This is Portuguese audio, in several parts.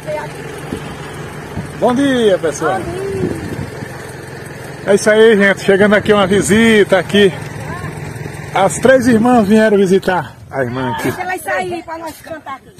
Bom dia, pessoal. Bom dia. É isso aí, gente. Chegando aqui uma visita aqui. As três irmãs vieram visitar a irmã aqui. Deixa elas sair para nós cantar aqui.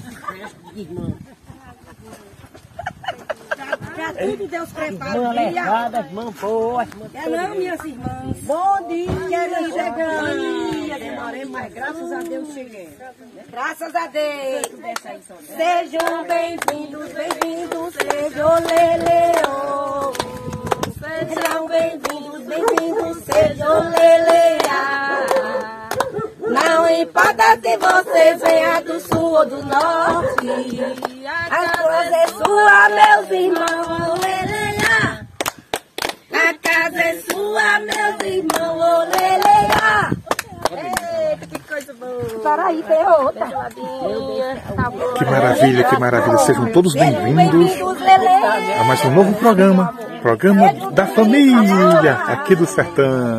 Já tudo Deus prepara. Irmã levada, irmã boa. É não, minhas irmãs. Bom dia, Quero chegando. Bom dia, demorei, mas graças a Deus cheguei. Graças a Deus. Sejam bem-vindos, bem-vindos, sejam leleô. Sejam bem-vindos, bem-vindos, sejam leleá. Não importa se você venha do sul ou do norte, a casa é sua, meus irmãos, leleá. A casa é sua, meus irmãos, leleá. Eita, que coisa boa. Peraí, tem outra. Que maravilha, que maravilha. Sejam todos bem-vindos a mais um novo programa. Programa da família aqui do sertão.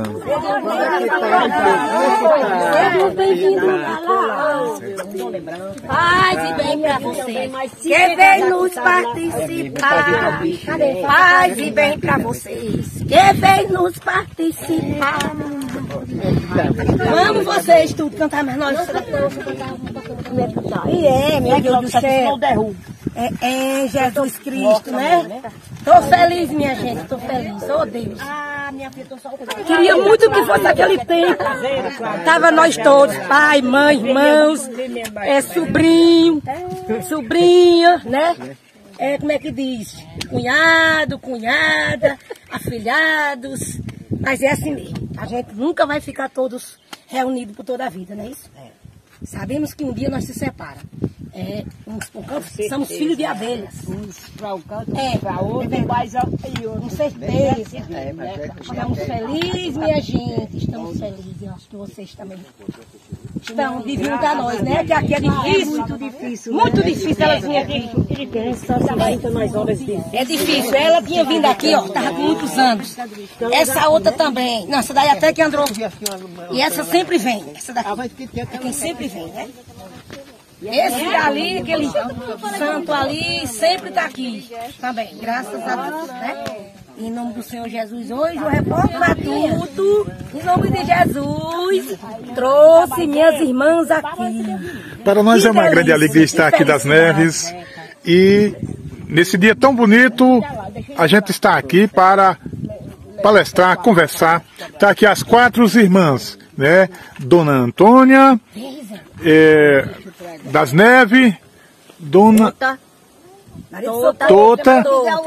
Sejam bem-vindos. Paz e bem pra vocês. Que vem nos participar. Paz e bem pra vocês. Que vem nos participar. Vamos vocês tudo cantar, mas nós meu Deus do céu. É Jesus Cristo, né? Tô feliz, minha gente, tô feliz. Oh, Deus. Queria muito que fosse aquele tempo. Tava nós todos, pai, mãe, irmãos, sobrinho, sobrinha, né? Como é que diz? Cunhado, cunhada, afilhados. Mas é assim mesmo. A gente nunca vai ficar todos reunidos por toda a vida, não é isso? Sabemos que um dia nós se separamos. Uns para o campo, somos filhos de abelhas. Uns para o canto, para outro, mais com certeza. Estamos felizes, minha gente. Estamos felizes. Eu acho que vocês também estão de vir a nós, né? Que aqui é difícil. Muito difícil. Muito difícil elas virem aqui. É difícil. Ela tinha vindo aqui, ó. Estava com muitos anos. Essa outra também. Não, essa daí até que andou. E essa sempre vem. Essa daqui é quem sempre vem, né? Esse ali, aquele santo ali, sempre está aqui também, graças a Deus, né? Em nome do Senhor Jesus, hoje o repórter Matuto, em nome de Jesus, trouxe minhas irmãs aqui. Para nós é uma grande alegria estar aqui das Neves e nesse dia tão bonito a gente está aqui para palestrar, conversar. Está aqui as quatro irmãs, né? Dona Antônia, das Neves, Dona Tota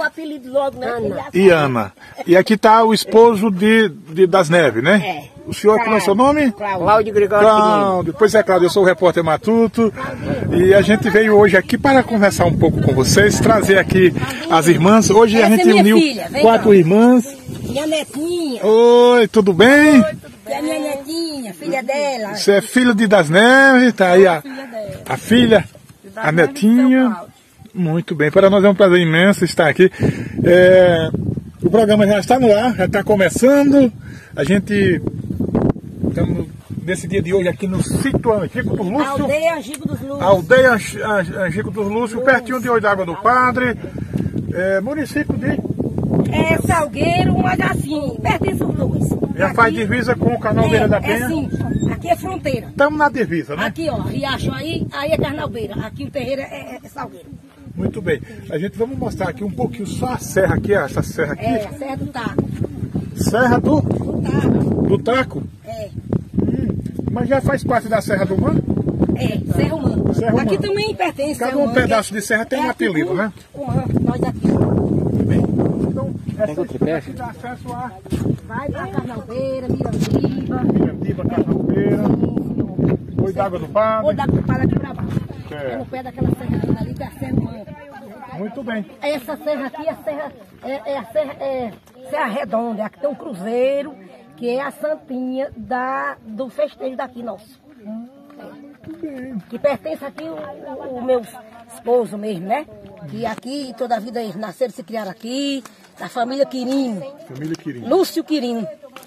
e Ana. E aqui está o esposo das Neves, né? O senhor, como é o seu nome? Cláudio Gregório. Cláudio. Pois é, Cláudio, eu sou o repórter Matuto e a gente veio hoje aqui para conversar um pouco com vocês, trazer aqui as irmãs. Hoje a gente uniu quatro irmãs. Minha netinha. Oi, tudo bem? É a minha netinha, filha dela. Você é filho das Neves, tá aí a filha, a netinha. Muito bem, para nós é um prazer imenso estar aqui. O programa já está no ar, já está começando. A gente estamos nesse dia de hoje aqui no sítio Angico dos Lúcio. Aldeia Angico dos Lúcio. Aldeia Angico dos Lúcio, pertinho de Oidágua do Padre, município de... Salgueiro, mas assim, pertence os dois. Já aqui, faz divisa com o Carnalbeira da Penha? Sim, aqui é fronteira. Estamos na divisa, né? Aqui, ó, Riacho aí é Carnalbeira. Aqui o terreiro é Salgueiro. Muito bem. A gente vamos mostrar aqui um pouquinho só a serra aqui, essa serra aqui. A Serra do Taco. Serra do Taco. Do Taco? Mas já faz parte da Serra do Mar? Serra Humana. Serra aqui Humana. também pertence. Cada um pedaço de serra tem um apelido, né? Nós aqui. Então, essa dá acesso a... Vai para Carnalbeira, Mirandiba, Carnalbeira, Oidágua do Padre. Oidágua do Padre aqui para baixo. É no pé daquela serra ali que é a Serra Humana. Muito bem. Essa serra aqui é a Serra Redonda. Aqui tem um cruzeiro, que é a santinha do festejo daqui nosso. Que pertence aqui o meu esposo mesmo, né? Que aqui toda a vida eles nasceram e se criaram aqui, da família Quirino. Família Quirino. Lúcio Quirino.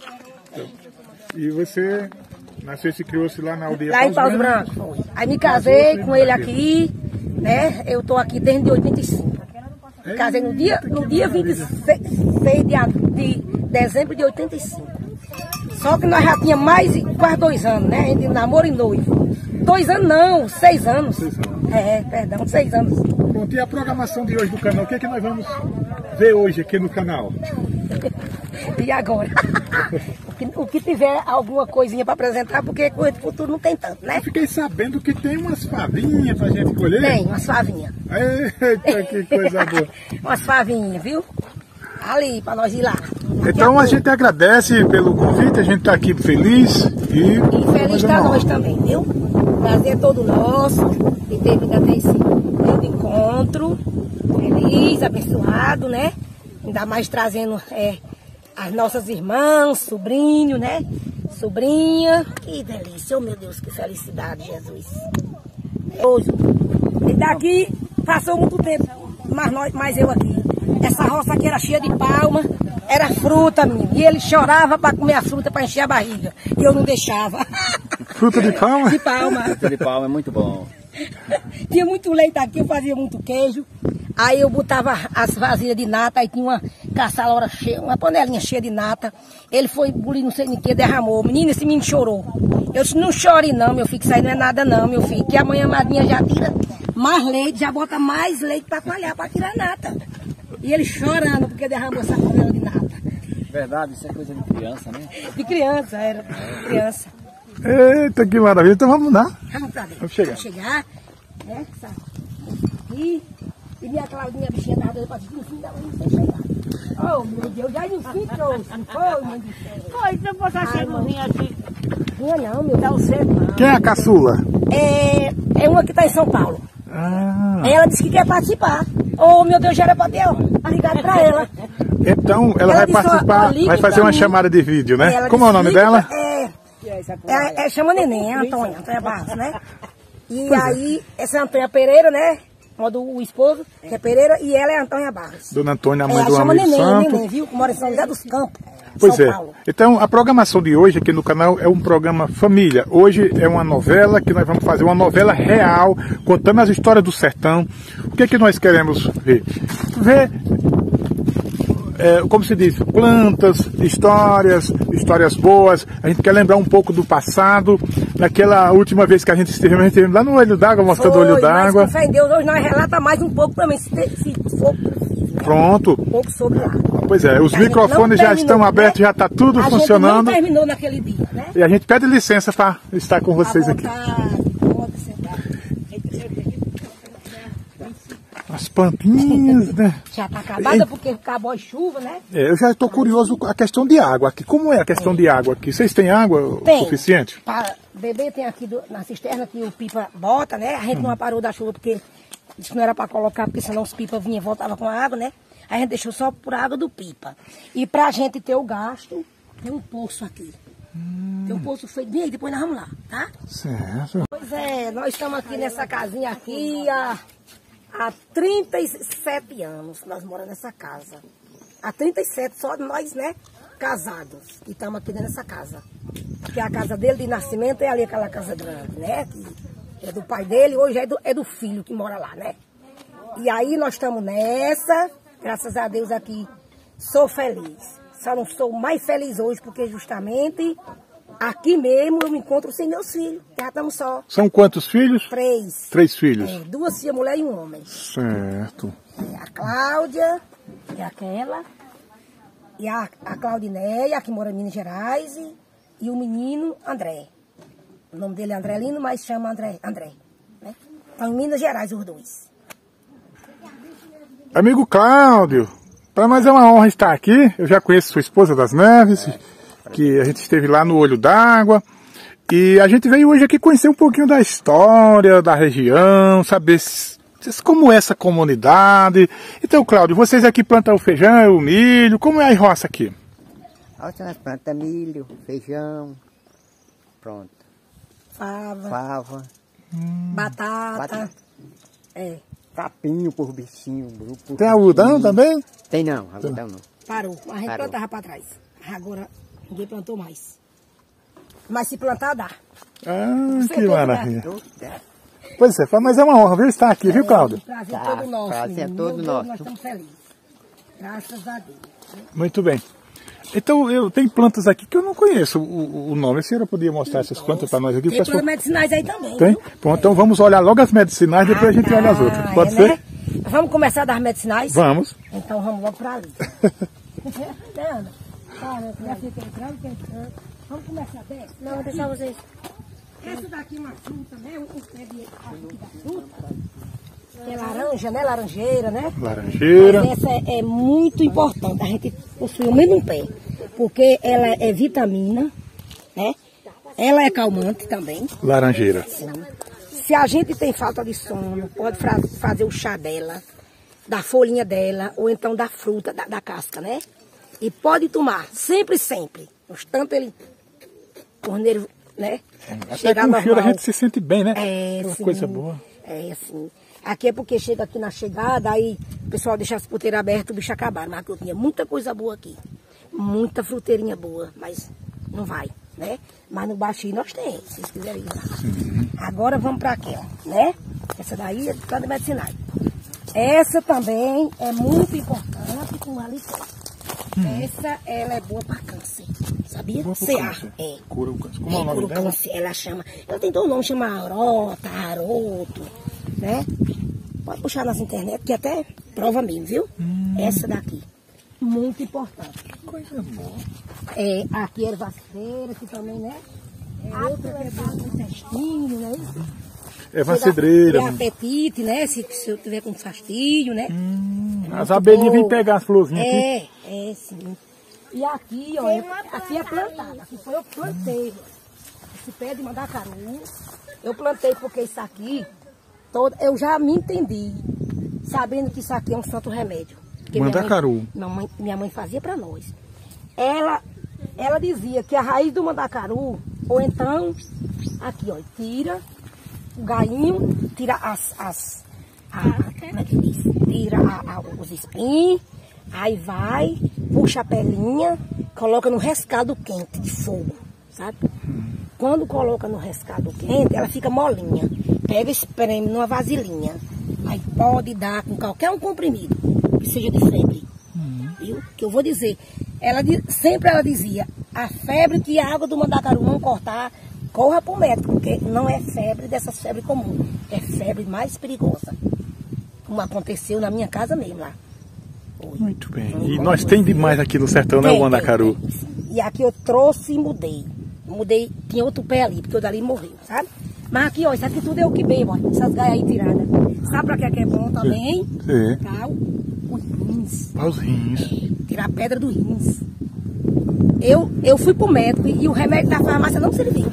E você nasceu e se criou-se lá na aldeia Lá em Paus Brancos. Aí me casei com ele aqui, né? Eu tô aqui desde 85. Casei no dia 26 de dezembro de 85. Só que nós já tínhamos mais de quase 2 anos, né? Entre namoro e noivo. 2 anos não, 6 anos. 6 anos. Perdão, 6 anos. Pronto, e a programação de hoje do canal? O que é que nós vamos ver hoje aqui no canal? E agora? O que tiver alguma coisinha para apresentar, porque coisa do futuro não tem tanto, né? Eu fiquei sabendo que tem umas favinhas pra gente colher. Tem, umas favinhas. Eita, que coisa boa. Umas favinhas, viu? Ali, para nós ir lá. Então a gente agradece pelo convite, a gente está aqui feliz e feliz para nós também, viu? Prazer todo nosso de ter vindo até esse lindo encontro, feliz, abençoado, né? Ainda mais trazendo as nossas irmãs, sobrinho, né? Sobrinha, que delícia, oh meu Deus, que felicidade, Jesus. Hoje, e daqui passou muito tempo, mas eu aqui. Essa roça aqui era cheia de palma, era fruta, menino. E ele chorava para comer a fruta, para encher a barriga. E eu não deixava. Fruta de palma? De palma. Fruta de palma é muito bom. Tinha muito leite aqui, eu fazia muito queijo. Aí eu botava as vasilhas de nata, aí tinha uma caçalora cheia, uma panelinha cheia de nata. Ele foi bulir, não sei nem o que, derramou. Menino, esse menino chorou. Eu disse, não chore não, meu filho, que isso aí não é nada não, meu filho. Que amanhã a madrinha já tira mais leite, já bota mais leite para coalhar, para tirar nata. E ele chorando porque derramou essa panela de nata. Verdade, isso é coisa de criança, né? De criança, era criança. Eita, que maravilha. Então vamos lá. Vamos pra dentro. Vamos chegar. Vamos chegar. Né? E minha Claudinha, a bichinha tava dando pra no fim da manhã sem chegar. Oh, meu Deus, já no fim trouxe, não foi, mãe do céu? Foi, se eu botar chegozinho aqui. Vinha não, meu Deus. Quem é a caçula? É uma que tá em São Paulo. Ah. Ela disse que quer participar. Oh, meu Deus, já era pra ter ligado pra ela. Então ela vai disse, participar, vai fazer uma chamada de vídeo, né? Como é o nome dela? Chama Neném, Antônia Barros, né? E aí, essa é a Antônia Pereira, né? O esposo, que é Pereira, e ela é a Antônia Barros. Dona Antônia, a mãe do chama amigo santo. Neném, viu? Mora em São José dos Campos, Pois São é. Paulo. Então, a programação de hoje aqui no canal é um programa família. Hoje é uma novela que nós vamos fazer, uma novela real, contando as histórias do sertão. O que é que nós queremos ver? Como se diz, plantas, histórias boas. A gente quer lembrar um pouco do passado. Naquela última vez que a gente esteve lá no Olho d'Água, mostrando o Olho d'Água. Mas com fé em Deus, hoje nós relata mais um pouco também, se for possível. Pronto. Um pouco sobre lá. Pois é, os microfones já estão abertos, já está tudo funcionando. A gente não terminou naquele dia, né? E a gente pede licença para estar com vocês aqui. As plantinhas, né? Já está acabada porque acabou a chuva, né? Eu já estou curioso com a questão de água aqui. Como é a questão de água aqui? Vocês têm água suficiente? Para beber tem aqui na cisterna que o pipa bota, né? A gente não parou da chuva porque isso não era para colocar, porque senão os pipas vinham e voltavam com a água, né? A gente deixou só por água do pipa. E para a gente ter o gasto, tem um poço aqui. Tem um poço feito bem aí, depois nós vamos lá, tá? Certo. Pois é, nós estamos aqui nessa casinha aqui há 37 anos nós moramos nessa casa. Há 37, só nós, né, casados, que estamos aqui nessa casa. Porque a casa dele de nascimento é ali aquela casa grande, né? Que é do pai dele, hoje é do filho que mora lá, né? E aí nós estamos nessa, graças a Deus aqui, sou feliz. Só não sou mais feliz hoje porque justamente aqui mesmo eu me encontro sem meus filhos. Já estamos só. São quantos filhos? 3. 3 filhos. 2 filhas, mulher e um homem. Certo. A Cláudia, que é aquela, e a Claudinéia, que mora em Minas Gerais, e o menino André. O nome dele é Andrelino, mas chama André. Né? Estão em Minas Gerais os 2. Amigo Cláudio, para nós é uma honra estar aqui. Eu já conheço sua esposa das Neves, que a gente esteve lá no Olho d'Água. E a gente veio hoje aqui conhecer um pouquinho da história da região, saber como é essa comunidade. Então, Cláudio, vocês aqui plantam o feijão, o milho, como é a roça aqui? A roça nós plantamos milho, feijão, pronto. Fava. Batata. Capinho por bichinho. Tem algodão também? Tem não, algodão não. Parou. A gente plantava para trás. Agora ninguém plantou mais. Mas se plantar, dá. Ah, que maravilha. Pois é, mas é uma honra, viu, estar aqui, viu, Cláudia? Prazer é todo nosso. Prazer é todo Deus, nosso. nós estamos felizes. Graças a Deus. Muito bem. Então, eu tenho plantas aqui que eu não conheço o nome. A senhora podia mostrar essas plantas para nós aqui? Tem plantas medicinais aí também. Tem? Viu? Bom, então vamos olhar logo as medicinais, depois a gente olha as outras. Pode ser? Né? Vamos começar das medicinais? Vamos. Então vamos logo para ali. Né, Ana? Olha, minha filha tem entrando. Vamos começar dessa? Não, vou deixar vocês. Essa daqui é uma fruta, né? Um pé de da fruta. É laranja, né? Laranjeira, né? Laranjeira. Mas essa é muito importante. A gente possui o mesmo pé. Porque ela é vitamina, né? Ela é calmante também. Laranjeira. Sim. Se a gente tem falta de sono, pode fazer o chá dela, da folhinha dela, ou então da fruta, da casca, né? E pode tomar, sempre, sempre. Tanto ele, corneiro, né? Até com o cheiro a gente se sente bem, né? É, uma sim. coisa boa. É, assim. Aqui é porque chega aqui na chegada, aí o pessoal deixa as poteiras abertas, o bicho acabaram. Mas eu tinha muita coisa boa aqui. Muita fruteirinha boa, mas não vai, né? Mas no baixinho nós temos, se vocês quiserem ir lá. Agora vamos para aqui, ó, né? Essa daí é de planta medicinal. Essa também é muito importante com a licença. Essa, ela é boa para câncer, sabia? CA. É. Cura o câncer. Como é o nome Cura o dela? câncer, ela chama. Ela tem todo nome, chama Arota, Aroto, né? Pode puxar nas internet, que até prova mesmo, viu? Essa daqui. Muito importante. Coisa boa. É, aqui é vaceira, que também, né? É outra que é boa no intestino, né? É vacedreira. É apetite, né? Se eu tiver com fastidio, né? As abelhinhas vêm pegar as florzinhas aqui. É, sim. E aqui, ó, aqui é plantado. Aqui foi eu que plantei, ó. Esse pé de mandacaru. Eu plantei porque isso aqui, eu já me entendi, sabendo que isso aqui é um santo remédio. Porque Mandacaru. Minha mãe fazia para nós. Ela dizia que a raiz do mandacaru, ou então, aqui, ó, tira o gainho, tira como é que diz? Tira os espinhos, aí vai, puxa a pelinha, coloca no rescaldo quente de fogo, sabe? Quando coloca no rescaldo quente, ela fica molinha. Pega e espreme numa vasilhinha. Aí pode dar com qualquer um comprimido, que seja de febre. Viu? Que eu vou dizer, sempre ela dizia, a febre que a água do mandacaru não cortar, corra para o médico, porque não é febre dessas febres comuns, é febre mais perigosa. Como aconteceu na minha casa mesmo lá. Muito bem. E nós tem demais aqui no sertão, né, o mandacaru? E aqui eu trouxe e mudei. Tinha outro pé ali, porque o dali morreu, sabe? Mas aqui, ó, isso aqui tudo é o que bebo, ó, essas gaias aí tiradas. Sabe pra que é bom também? Sim. Tá, os rins. Para os rins. Tirar a pedra do rins. Eu fui pro médico e o remédio da farmácia não serviu.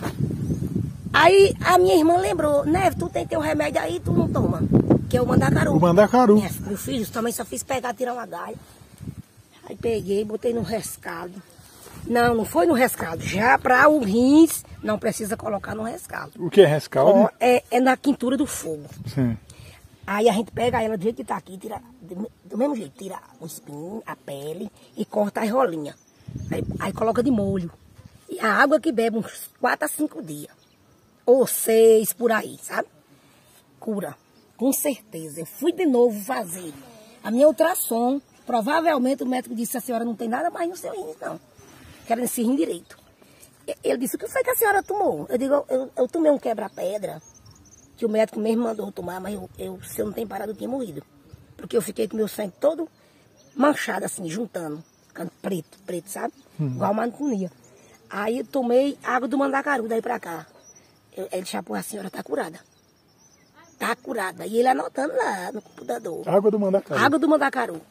Aí a minha irmã lembrou, Neve, tu tem teu remédio aí, tu não toma. Que é o mandacaru. O mandacaru. Meu filho também só fiz pegar, tirar uma gaia. Aí peguei, botei no rescaldo. Não foi no rescaldo. Já para o rins, não precisa colocar no rescaldo. O que é rescaldo? Ó, é na quintura do fogo. Sim. Aí a gente pega ela do jeito que tá aqui, tira do mesmo jeito, tira o espinho, a pele e corta as rolinhas. Aí coloca de molho. E a água que bebe uns 4 a 5 dias. Ou 6 por aí, sabe? Cura. Com certeza. Eu fui de novo fazer a minha ultrassom. Provavelmente o médico disse, a senhora não tem nada mais no seu rins, não. Quero esse rim direito. Ele disse, o que foi que a senhora tomou? Eu digo, eu tomei um quebra-pedra, que o médico mesmo mandou tomar, mas se eu não tenho parado, eu tinha morrido. Porque eu fiquei com meu sangue todo manchado, assim, juntando. Ficando preto, sabe? Igual mancunha. Aí eu tomei água do mandacaru, daí pra cá. Ele chapou, a senhora tá curada. Tá curada. E ele anotando lá no computador. Água do mandacaru. Água do mandacaru.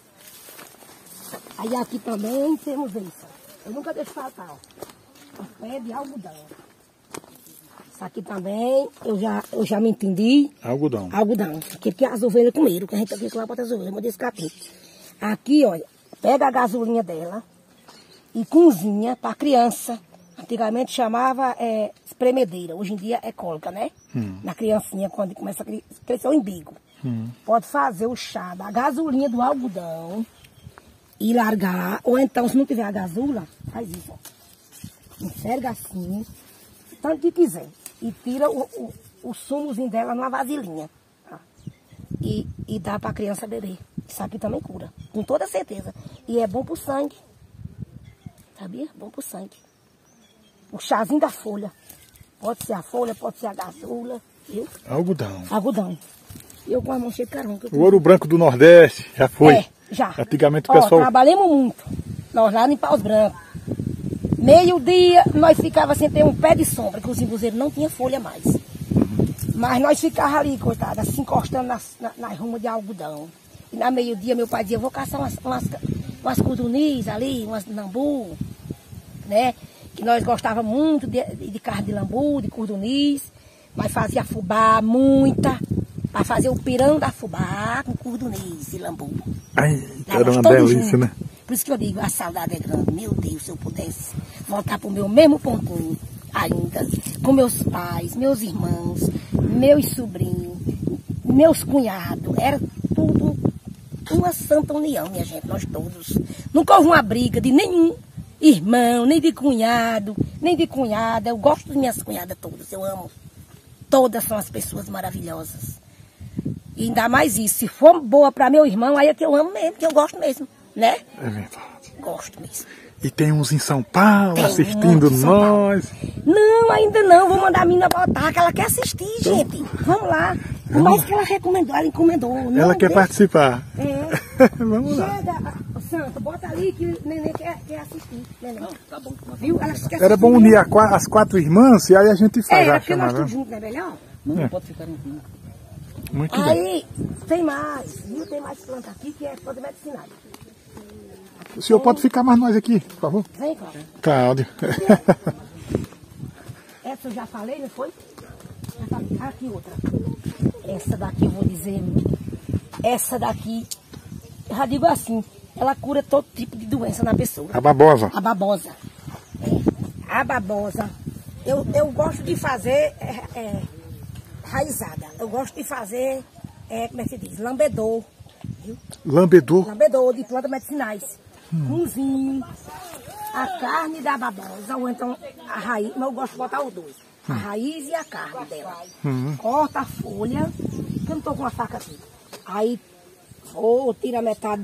Aí aqui também temos isso. Eu nunca deixo faltar, ó. Um pé de algodão. Isso aqui também, eu já me entendi. Algodão. Algodão. Aqui porque as ovelhas comeram, que a gente aqui lá bota as ovelhas, mas desse capim. Aqui, olha, pega a gasolina dela e cozinha para criança. Antigamente chamava espremedeira, hoje em dia é cólica, né? Na criancinha, quando começa a crescer o umbigo. Pode fazer o chá da gasolina do algodão e largar, ou então, se não tiver a gasula, faz isso, ó. Enxerga assim, tanto que quiser. E tira o o sumozinho dela numa vasilhinha. E dá pra criança beber. Isso aqui também cura, com toda certeza. E é bom pro sangue. Sabia? Bom pro sangue. O chazinho da folha. Pode ser a folha, pode ser a gazula, viu? Algodão. Algodão. Eu com a mão cheia de caramba. O ouro branco do Nordeste, já foi? É, já. Antigamente o pessoal... trabalhamos muito. Nós lá em Paus Brancos. Meio-dia, nós ficávamos sem ter um pé de sombra, que os imbuzeiros não tinham folha mais. Mas nós ficávamos ali, coitada, se encostando nas rumas de algodão. E na meio-dia, meu pai dizia, vou caçar umas cordunis ali, umas lambu, né? Que nós gostávamos muito de carne de lambu, de cordunis. Mas fazia fubá, muita, para fazer o pirão da fubá com cordunis e lambu. Ai, era uma delícia, né? Por isso que eu digo, a saudade é grande. Meu Deus, se eu pudesse voltar para o meu mesmo pontinho ainda, com meus pais, meus irmãos, meus sobrinhos, meus cunhados, era tudo uma santa união, minha gente, nós todos. Nunca houve uma briga de nenhum irmão, nem de cunhado, nem de cunhada. Eu gosto das minhas cunhadas todas, eu amo. Todas são as pessoas maravilhosas. E ainda mais isso, se for boa para meu irmão, aí é que eu amo mesmo, que eu gosto mesmo, né? É verdade. Gosto mesmo. E tem uns em São Paulo assistindo nós. Não, ainda não. Vou mandar a menina botar, que ela quer assistir, gente. Vamos lá. Mas que ela recomendou, ela encomendou. Ela quer participar. É. Vamos lá. Chega, Santa, bota ali que o neném quer assistir. Neném. Não, tá bom. Viu? Ela quer Era bom unir as 4 irmãs e aí a gente faz a porque nós chamada. estamos juntos, não é melhor? Não pode ficar em cima. Muito bem. Aí, tem mais, viu? Tem mais planta aqui que é planta medicinal. O senhor pode ficar mais nós aqui, por favor? Vem, Cláudio. Cláudio. Essa eu já falei, não foi? Aqui outra. Essa daqui eu vou dizer. Essa daqui, eu já digo assim, ela cura todo tipo de doença na pessoa. A babosa. A babosa. A babosa. Eu gosto de fazer raizada. Eu gosto de fazer, como é que se diz? Lambedor. Viu? Lambedor. Lambedor de plantas medicinais. Cozinho, a carne da babosa, ou então a raiz, mas eu gosto de botar os dois. A raiz e a carne dela. Corta a folha, que eu não estou com uma faca aqui. Aí vou tirar metade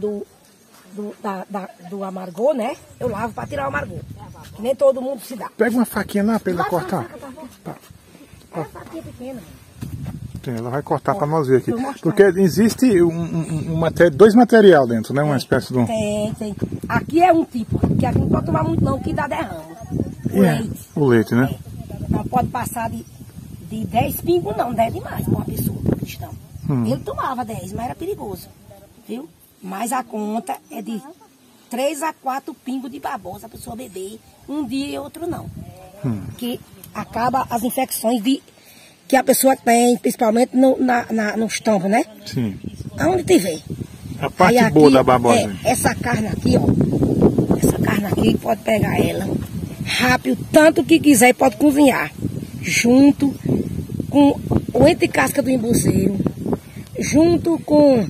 do amargor, né? Eu lavo para tirar o amargor. Que nem todo mundo se dá. Pega uma faquinha lá para ele cortar. Tá. É uma faquinha pequena. Ela vai cortar para nós ver aqui. Porque existe dois materiais dentro, né? Uma espécie de um... Tem. Aqui é um tipo, que aqui não pode tomar muito não, que dá derrama. Leite. O leite, né? Não pode passar de 10 pingos não, 10 demais para uma pessoa, para um cristão. Ele tomava 10, mas era perigoso, viu? Mas a conta é de 3 a 4 pingos de babosa a pessoa beber, um dia e outro não. Que acaba as infecções que a pessoa tem, principalmente no estômago, né? Sim. Aonde tiver. A parte aqui, boa da babosa. Essa carne aqui, ó. Essa carne aqui, pode pegar ela rápido, tanto que quiser, e pode cozinhar. Junto com o entre-casca do embuzeiro, junto com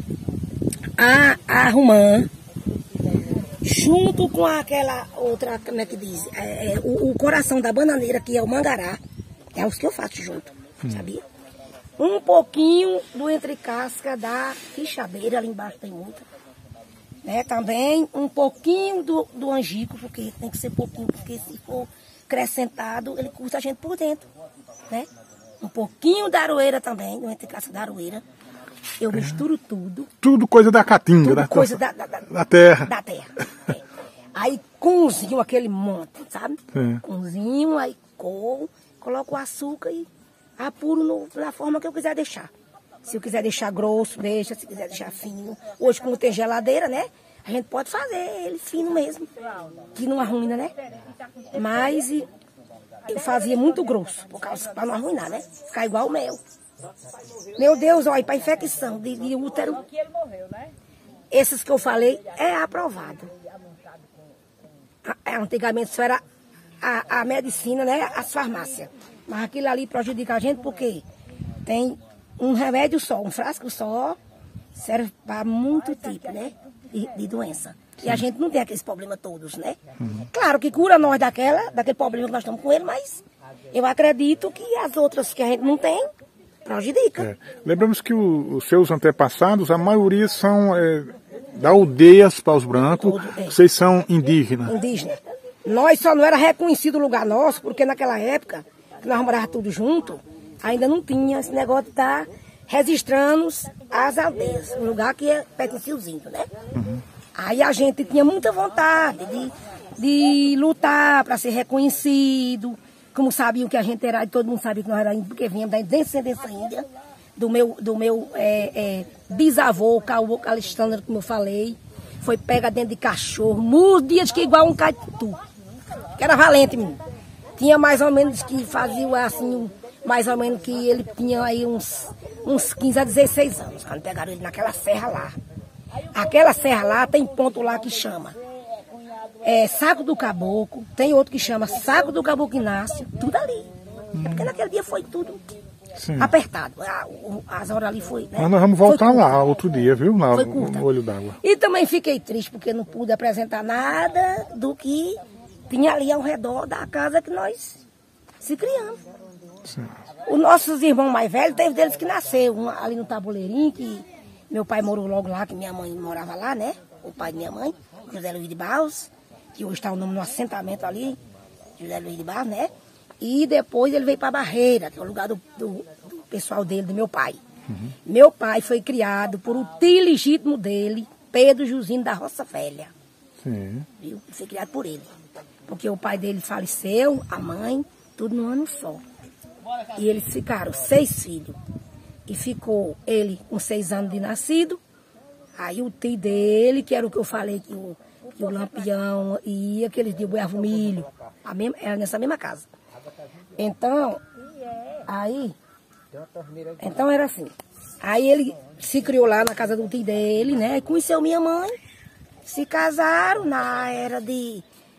a romã, junto com aquela outra, como é que diz? O coração da bananeira, que é o mangará. É os que eu faço junto. Sabia? Um pouquinho do entre-casca da quixabeira, ali embaixo tem muita. Né? Também um pouquinho do angico, porque tem que ser pouquinho, porque se for acrescentado, ele curta a gente por dentro. Né? Um pouquinho da aroeira também, do entre-casca da aroeira. Eu misturo tudo. Tudo coisa da caatinga, tudo coisa da terra. Da terra. Aí cozinho aquele monte, sabe? Cozinho, aí coloco o açúcar e apuro na forma que eu quiser deixar. Se eu quiser deixar grosso, deixa. Se quiser deixar fino. Hoje, como tem geladeira, né? A gente pode fazer ele fino mesmo. Que não arruina, né? Mas eu fazia muito grosso, para não arruinar, né? Ficar igual o mel. Meu Deus, olha, para infecção de útero. Esses que eu falei é aprovado. Antigamente isso era a medicina, né? As farmácias. Mas aquilo ali prejudica a gente porque tem um remédio só, um frasco só, serve para muito tipo, né? De doença. E a gente não tem aqueles problemas todos, né? Claro que cura nós daquele problema que nós estamos com ele, mas eu acredito que as outras que a gente não tem, Prejudica. Lembramos que os seus antepassados, a maioria são da aldeias Paus Brancos, vocês são indígenas. Indígena. Nós só não era reconhecido o lugar nosso, porque naquela época, que nós morávamos tudo junto, ainda não tinha esse negócio de estar registrando as aldeias, um lugar que pertencia aos índios, né? Uhum. Aí a gente tinha muita vontade de lutar para ser reconhecido, como sabiam que a gente era, e todo mundo sabia que nós era índio, porque vinha da descendência índia, do meu bisavô, o Alexandre, como eu falei, foi pega dentro de cachorro, dias que igual um caitutu, que era valente, menino. Tinha mais ou menos que fazia assim, mais ou menos que ele tinha aí uns 15 a 16 anos, quando pegaram ele naquela serra lá. Aquela serra lá tem ponto lá que chama Saco do Caboclo, tem outro que chama Saco do Caboclo Inácio, tudo ali. É porque naquele dia foi tudo apertado. As horas ali foi. Né? Mas nós vamos voltar lá outro dia, viu? Lá no Olho d'Água. E também fiquei triste porque não pude apresentar nada do que tinha ali ao redor da casa que nós se criamos. Sim. Os nossos irmãos mais velhos, teve deles que nasceu, um ali no Tabuleirinho, que meu pai morou logo lá, que minha mãe morava lá, né? O pai de minha mãe, José Luiz de Barros, que hoje está o nome no assentamento ali, José Luiz de Barros, né? E depois ele veio para Barreira, que é o lugar do pessoal dele, do meu pai. Uhum. Meu pai foi criado por o tio legítimo dele, Pedro Jusino da Roça Velha. Sim. Viu? Ele foi criado por ele. Porque o pai dele faleceu, a mãe, tudo num ano só. E eles ficaram 6 filhos. E ficou ele com 6 anos de nascido. Aí o tio dele, que era o que eu falei, que o Lampião ia, que eles distribuíam milho. Era nessa mesma casa. Então era assim. Aí ele se criou lá na casa do tio dele, né? E conheceu minha mãe. Se casaram na era de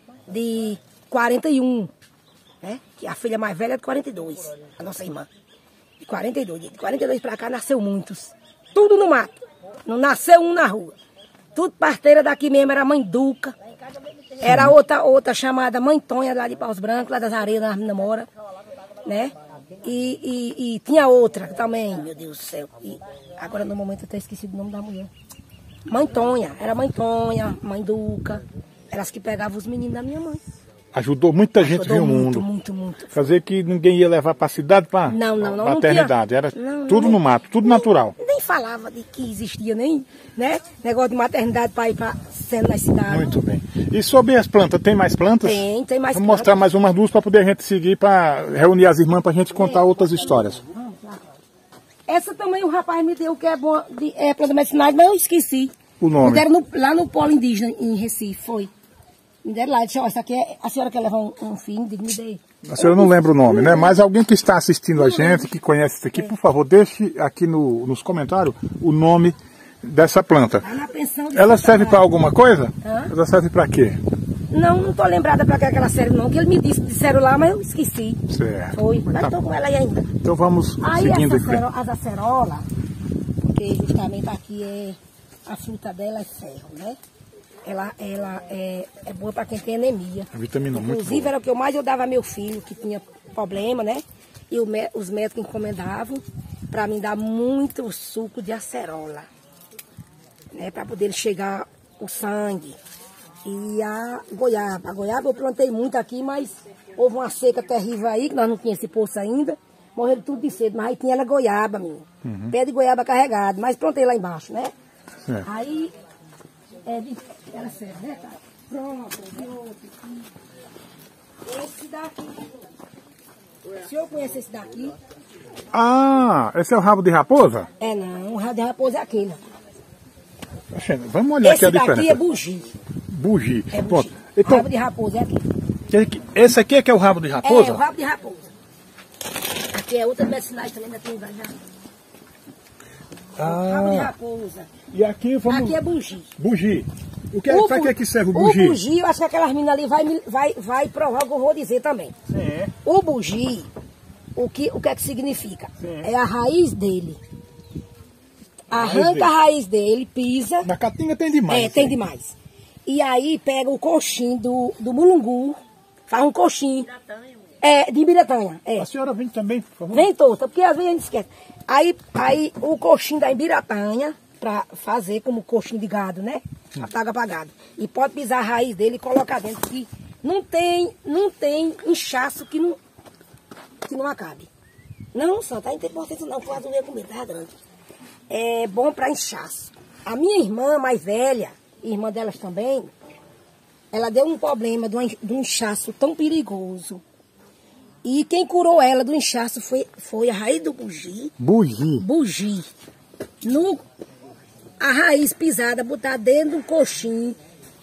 41. Né? Que a filha mais velha é de 42, a nossa irmã. De 42 para cá nasceu muitos. Tudo no mato. Não nasceu um na rua. Tudo parteira daqui mesmo, era Mãe Duca. Era outra chamada Mãe Tonha, lá de Paus Brancos, lá das Areias, na Namora. Né? E tinha outra também, meu Deus do céu. E agora no momento eu até esqueci o nome da mulher. Mãe Tonha, era Mãe Tonha, Mãe Duca. Elas que pegavam os meninos da minha mãe. Ajudou muita gente a ver o mundo. Muito. Fazer que ninguém ia levar para a cidade para maternidade. Era tudo no mato, tudo natural. Nem falava de que existia nem, né? Negócio de maternidade para ir para sendo na cidade. Muito bem. E sobre as plantas, tem mais plantas? Tem mais plantas. Vamos mostrar mais umas duas para poder a gente seguir, para reunir as irmãs para a gente contar outras histórias. Essa também o rapaz me deu, que é boa, é planta medicinal, mas eu esqueci. O nome? Me deram lá no Polo Indígena, em Recife, foi. Me deram lá, disse, ó, essa aqui é, a senhora quer levar um filho, digo, me dê. A senhora não lembra o nome, né? Mas alguém que está assistindo a gente, que conhece isso aqui, por favor, deixe aqui nos comentários o nome dessa planta. Ela serve para alguma coisa? Ela serve para quê? Não estou lembrada para que ela serve não, que ele me disseram lá, mas eu esqueci. Certo. Foi, mas estou com ela aí ainda. Então vamos seguindo aqui. As acerola, porque justamente aqui a fruta dela é ferro, né? Ela é boa para quem tem anemia. A vitamina muito boa. Inclusive era o que eu mais dava a meu filho, que tinha problema, né? E os médicos encomendavam para mim dar muito suco de acerola, né? Para poder chegar o sangue. E a goiaba eu plantei muito aqui, mas houve uma seca terrível aí, que nós não tínhamos esse poço ainda. Morreram tudo de cedo, mas aí tinha ela goiaba, menino. Uhum. Pé de goiaba carregado, mas plantei lá embaixo, né? É. Aí, ela serve, né, cara? Pronto, esse daqui. O senhor conhece esse daqui? Ah, esse é o rabo de raposa? É não, o rabo de raposa é aquele. Vamos olhar aqui a diferença. Esse daqui é bugi. Bugi. É bugi. Então, o rabo de raposa é aquele. Esse aqui é que é o rabo de raposa? É, o rabo de raposa. Aqui é outra medicinal também, ainda tem já. Rabo de raposa. E aqui vamos... Aqui é bugi. Bugi. Para que serve o bugi? O bugi, eu acho que aquelas meninas ali vai provar o que eu vou dizer também. Sim. O bugi, o que é que significa? Sim. É a raiz dele. Arranca a raiz dele, pisa. Na caatinga tem demais. Tem demais. E aí pega o coxinho do mulungu, faz um coxinho. De Biretanha. A senhora vem também, por favor? Vem toda, porque às vezes a gente esquece. Aí o coxinho da Ibiratanha, para fazer como coxinho de gado, né? Ataga para gado. E pode pisar a raiz dele e colocar dentro, que não tem inchaço que não acabe. Não, Santa, não tem importância não, quase não ia comer, tá grande. É bom para inchaço. A minha irmã mais velha, irmã delas também, ela deu um problema de um inchaço tão perigoso. E quem curou ela do inchaço foi a raiz do bugi. Bugi. A raiz pisada, botar dentro do coxinho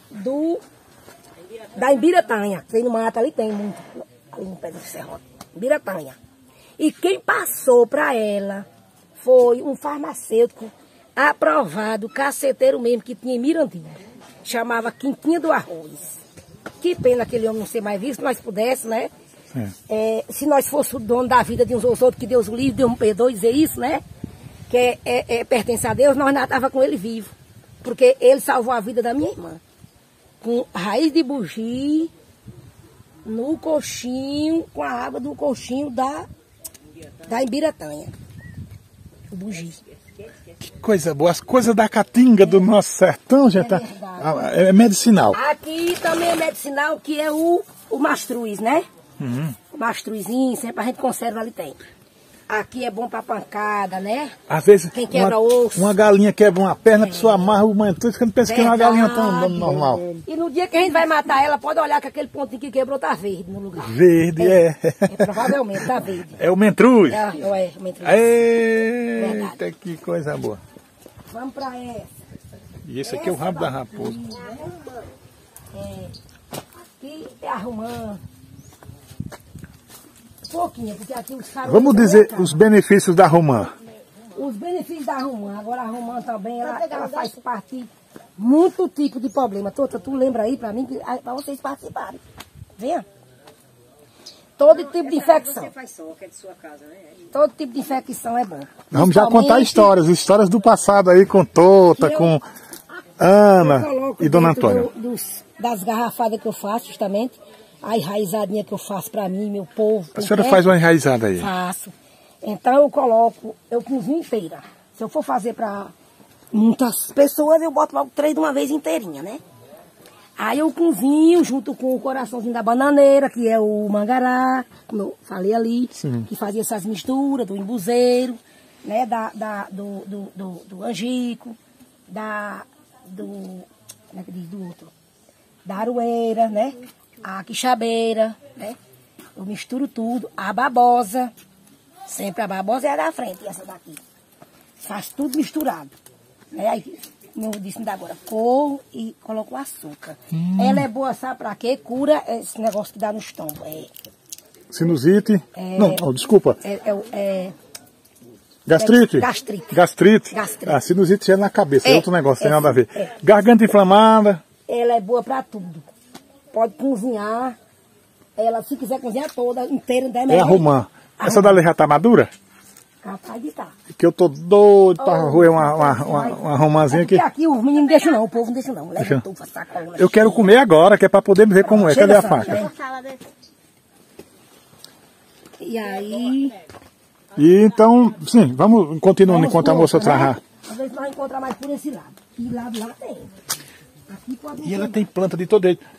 da Ibiratanha. Tem no mato ali, tem muito. Ali no pé do serrote. Ibiratanha. E quem passou para ela foi um farmacêutico aprovado, caceteiro mesmo, que tinha em Mirandinha. Chamava Quintinha do Arroz. Que pena aquele homem não ser mais visto, se nós pudéssemos, né? Se nós fôssemos o dono da vida de uns aos outros, que Deus o livre, Deus me perdoe dizer isso, né? Que pertence a Deus, nós não estávamos com ele vivo. Porque ele salvou a vida da minha irmã. Com raiz de bugi, no coxinho, com a água do coxinho da Ibiratanha. O bugi. Que coisa boa. As coisas da caatinga do nosso sertão já tá. É medicinal. Aqui também é medicinal, que é o mastruz, né? O mastruzinho, sempre a gente conserva ali tem. Aqui é bom pra pancada, né? Às vezes, quem quebra osso. Uma galinha quebra uma perna, a pessoa amarra o manto, você não pensa que é uma galinha tão normal. E no dia que a gente vai matar ela, pode olhar que aquele pontinho que quebrou tá verde no lugar. Verde, Provavelmente tá verde. É o mentruz. É o mentruz. Eita, que coisa boa. Vamos pra essa. E esse aqui é o rabo da raposa. Aqui é a romã. Pouquinho, porque aqui os caras... Vamos dizer os benefícios da romã. Os benefícios da romã. Agora a romã também, ela faz parte de muito tipo de problema. Tota, tu lembra aí pra mim, pra vocês participarem. Venha. Todo tipo de infecção. Você faz soca, é de sua casa, né? Todo tipo de infecção é bom. Vamos já contar histórias do passado aí com Tota, com Ana e Dona Antônia. Das garrafadas que eu faço, justamente. A enraizadinha que eu faço pra mim, meu povo. A senhora faz uma enraizada aí? Faço. Então eu cozinho inteira. Se eu for fazer pra muitas pessoas, eu boto logo 3 de uma vez inteirinha, né? Aí eu cozinho junto com o coraçãozinho da bananeira, que é o mangará, como eu falei ali, que fazia essas misturas do embuzeiro, né? Do angico, como é que diz do outro? Da aroeira, né? A quixabeira, né? Eu misturo tudo. A babosa. Sempre a babosa é a da frente, essa daqui. Faz tudo misturado. Né? Aí, como eu disse ainda agora, corro e coloco açúcar. Ela é boa, sabe pra quê? Cura esse negócio que dá no estômago. Sinusite? Não, desculpa. Gastrite? Gastrite. A sinusite é na cabeça, é outro negócio, tem nada a ver. Garganta inflamada? Ela é boa pra tudo. Pode cozinhar. Ela, se quiser cozinhar toda, inteira, não é melhor. É a romã. Essa dali já tá madura? Capaz de estar. Que eu tô doido pra roer uma romãzinha aqui. Aqui os meninos não deixam não, o povo não deixa não. Leva tufa, sacola. Eu quero comer agora, que é pra poder ver como é. Cadê a faca? E aí... E então, sim, vamos continuando enquanto a moça traz. Às vezes nós encontramos mais por esse lado. E lado lá tem. Aqui pode... E ela tem planta de todo jeito.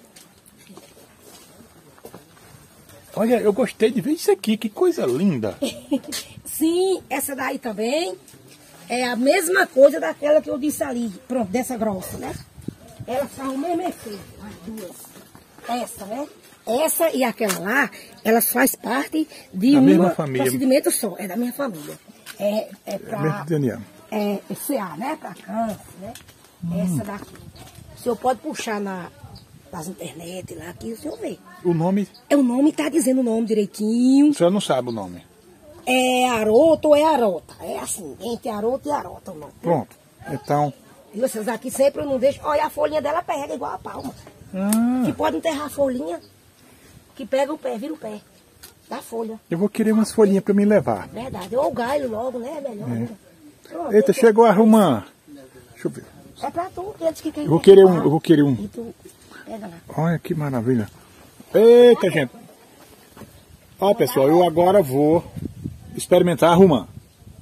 Olha, eu gostei de ver isso aqui, que coisa linda. Sim, essa daí também é a mesma coisa daquela que eu disse ali. Pronto, dessa grossa, né? Elas são o mesmo efeito, as duas. Essa, né? Essa e aquela lá, elas fazem parte de um procedimento só. É da minha família. É pra... É CA, né? Pra câncer, né? Essa daqui. O senhor pode puxar nas internet lá, aqui o senhor vê. O nome? O nome tá dizendo o nome direitinho. O senhor não sabe o nome? É arota ou é arota? É assim, entre arota e arota o nome. Pronto. Então... E vocês aqui sempre eu não deixo... Olha, a folhinha dela pega igual a palma. Que pode enterrar a folhinha, que pega o pé, vira o pé da folha. Eu vou querer umas folhinhas para me levar. Verdade. Ou o galho logo, né? É melhor. Pronto, eita, chegou a romã. Deixa eu ver. É pra tu, eles que querem. Eu vou querer um. E tu pega lá. Olha que maravilha. Eita, gente. Ó, pessoal, eu agora vou experimentar a romã.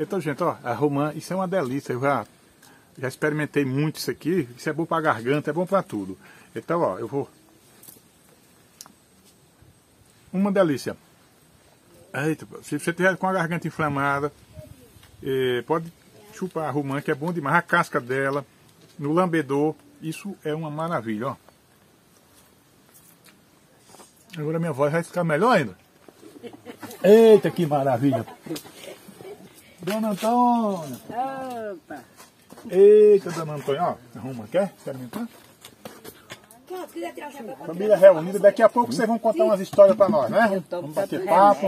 Então, gente, ó, a romã, isso é uma delícia. Eu já experimentei muito isso aqui. Isso é bom para a garganta, é bom para tudo. Então, ó, eu vou... Uma delícia. Eita, se você tiver com a garganta inflamada, pode chupar a romã, que é bom demais. A casca dela, no lambedor, isso é uma maravilha, ó. Agora minha voz vai ficar melhor ainda. Eita, que maravilha. Dona Antônia. Opa. Eita, Dona Antônia, ó. A romã, quer experimentar? Família reunida, daqui a pouco vocês vão contar umas histórias para nós, né? Vamos bater papo.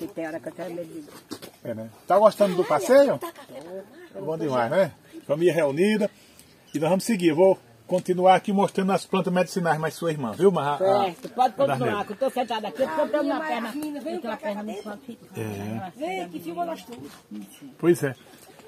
Né? Tá gostando do passeio? É bom demais, né? Família reunida. E nós vamos seguir. Eu vou continuar aqui mostrando as plantas medicinais, mas sua irmã, viu? Certo, pode continuar, que eu estou sentada aqui, eu estou comprando na perna. Aquela perna me planta. Vem, que filma nós tudo. Pois é.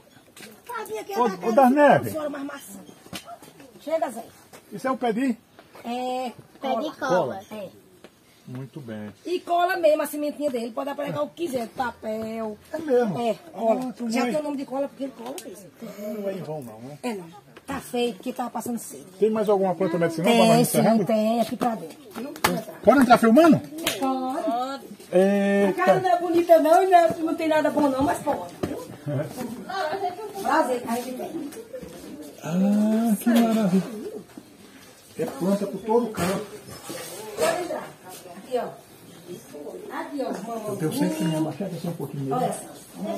Ô, das Neves. Chega, Zé. Isso é o pé de? É, Pé de cola. É. Muito bem. E cola mesmo a sementinha dele, pode apregar o que quiser, papel. É mesmo? É, cola. Ah, Já tem o nome de cola porque ele cola mesmo. Não é em vão não, né? É não. Tá feio porque tava passando cedo. Tem mais alguma planta medicinal para nós Tem, encerrando? sim, tem aqui pra dentro. Pode entrar filmando? Pode. A cara Eita. não é bonita não, não tem nada bom não, mas pode. Prazer, a gente tem. Ah, que maravilha. É planta por todo canto. Pode entrar. Aqui, ó. Aqui, ó. Eu tenho sempre que me abaixar aqui um pouquinho. Olha só.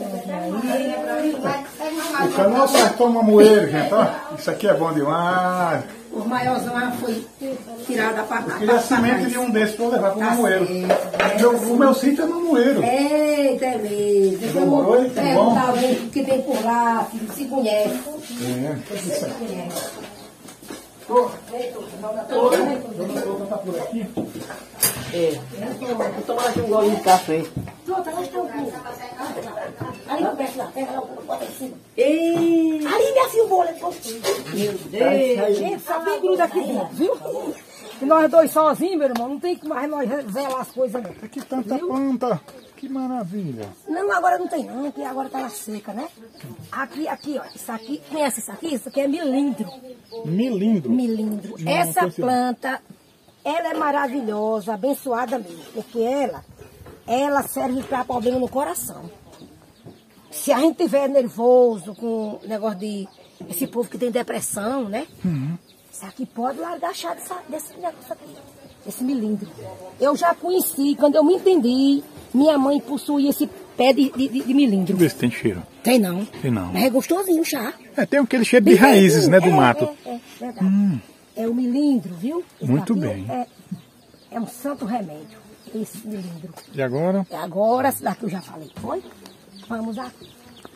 O canal acertou uma moeira, gente. Ó. Isso aqui é bom demais. O maiorzão foi tirado da parte. Eu queria a semente de um desses para levar para o mamoeiro. O meu sítio é no mamoeiro. Eita, é mesmo. Demorou, hein? Tá bom. Perguntar alguém que tem por lá, que se conhece. Isso aqui. Dona tá por aqui? Vou tomar aqui um golinho de café. Ali no perto lá, pega lá, bota em cima. Ali, minha filha, o bolo. Meu Deus. Gente, só tem gruda aqui dentro, viu? E nós dois sozinhos, meu irmão, não tem que mais nós zelar as coisas, não. Aqui tanta planta. Que maravilha. Não, agora não tem não, porque agora tá na seca, né? Aqui, ó, isso aqui, conhece isso aqui? Isso aqui é milindro. Milindro? Milindro. Não, Essa conheci não. planta, ela é maravilhosa, abençoada mesmo, porque ela serve para problema no coração. Se a gente tiver nervoso com o negócio de... Esse povo que tem depressão, né? Isso aqui pode largar a chave desse negócio aqui. Esse milindro. Eu já conheci, quando eu me entendi, minha mãe possuía esse pé de milindro. Deixa eu ver se tem cheiro. Tem não. Tem não. Mas é gostosinho o chá. Tem aquele cheiro de raízes, né, do mato. É verdade. É o milindro, viu? Esse Muito daqui bem. É um santo remédio, esse milindro. E agora? Agora, essa daqui eu já falei, foi? Vamos aqui.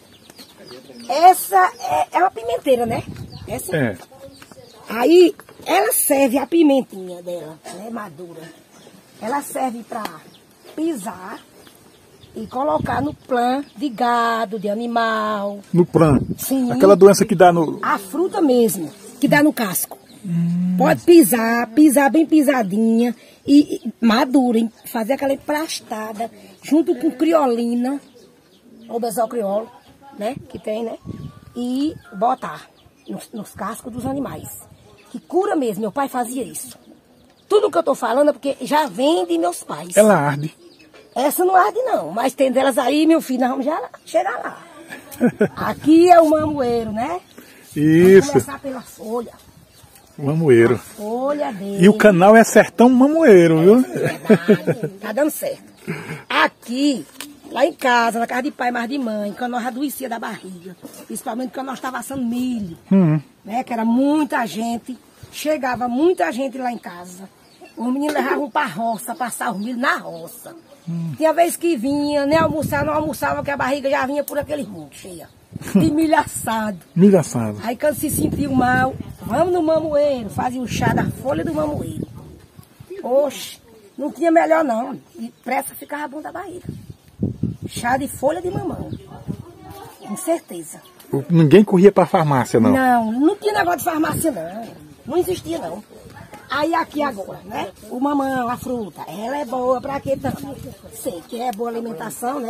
Essa é uma pimenteira, né? Essa. É. Aí, ela serve, a pimentinha dela, né, madura. Ela serve para pisar e colocar no plã de gado, de animal. No plan. Sim. Aquela doença que dá no... A fruta mesmo, que dá no casco. Pode pisar bem pisadinha e madura, hein? Fazer aquela emplastada junto com criolina, ou besol criolo, né? Que tem, né? E botar nos cascos dos animais. Que cura mesmo, meu pai fazia isso. Tudo que eu tô falando é porque já vem de meus pais. Ela arde. Essa não arde não, mas tem delas aí, meu filho, nós vamos já chegar lá. Aqui é o mamoeiro, né? Isso. Vamos começar pela folha. Mamoeiro. Folha dele. E o canal é Sertão Mamoeiro, viu? Verdade, tá dando certo. Aqui, lá em casa, na casa de pai, mas de mãe, quando nós adoecia da barriga, principalmente quando nós estávamos assando milho, né? Que era muita gente, chegava muita gente lá em casa. Os meninos levavam para a roça, passar os milho na roça. Tinha vez que vinha, nem almoçar, não almoçava, que a barriga já vinha por aquele mundo, cheia. De milho assado. Milho assado. Aí quando se sentiu mal, vamos no mamoeiro, fazia o chá da folha do mamoeiro. Oxe, não tinha melhor não. E pressa ficava bom da barriga. Chá de folha de mamão. Com certeza. Ninguém corria para a farmácia, não? Não tinha negócio de farmácia não. Não existia não. Aí aqui agora, né? O mamão, a fruta, ela é boa pra quê tanto? Sei que é boa alimentação, né?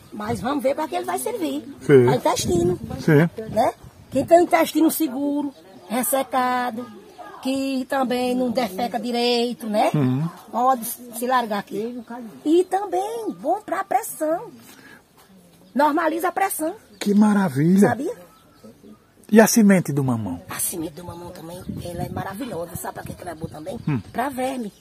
Mas vamos ver para que ele vai servir. Sim. Para intestino. Sim. Né? Quem tem o intestino seguro, ressecado, que também não defeca direito, né? Pode se largar aqui. E também bom para a pressão. Normaliza a pressão. Que maravilha. Sabia? E a semente do mamão? A semente do mamão também, ela é maravilhosa. Sabe para que ela é boa também? Para verme.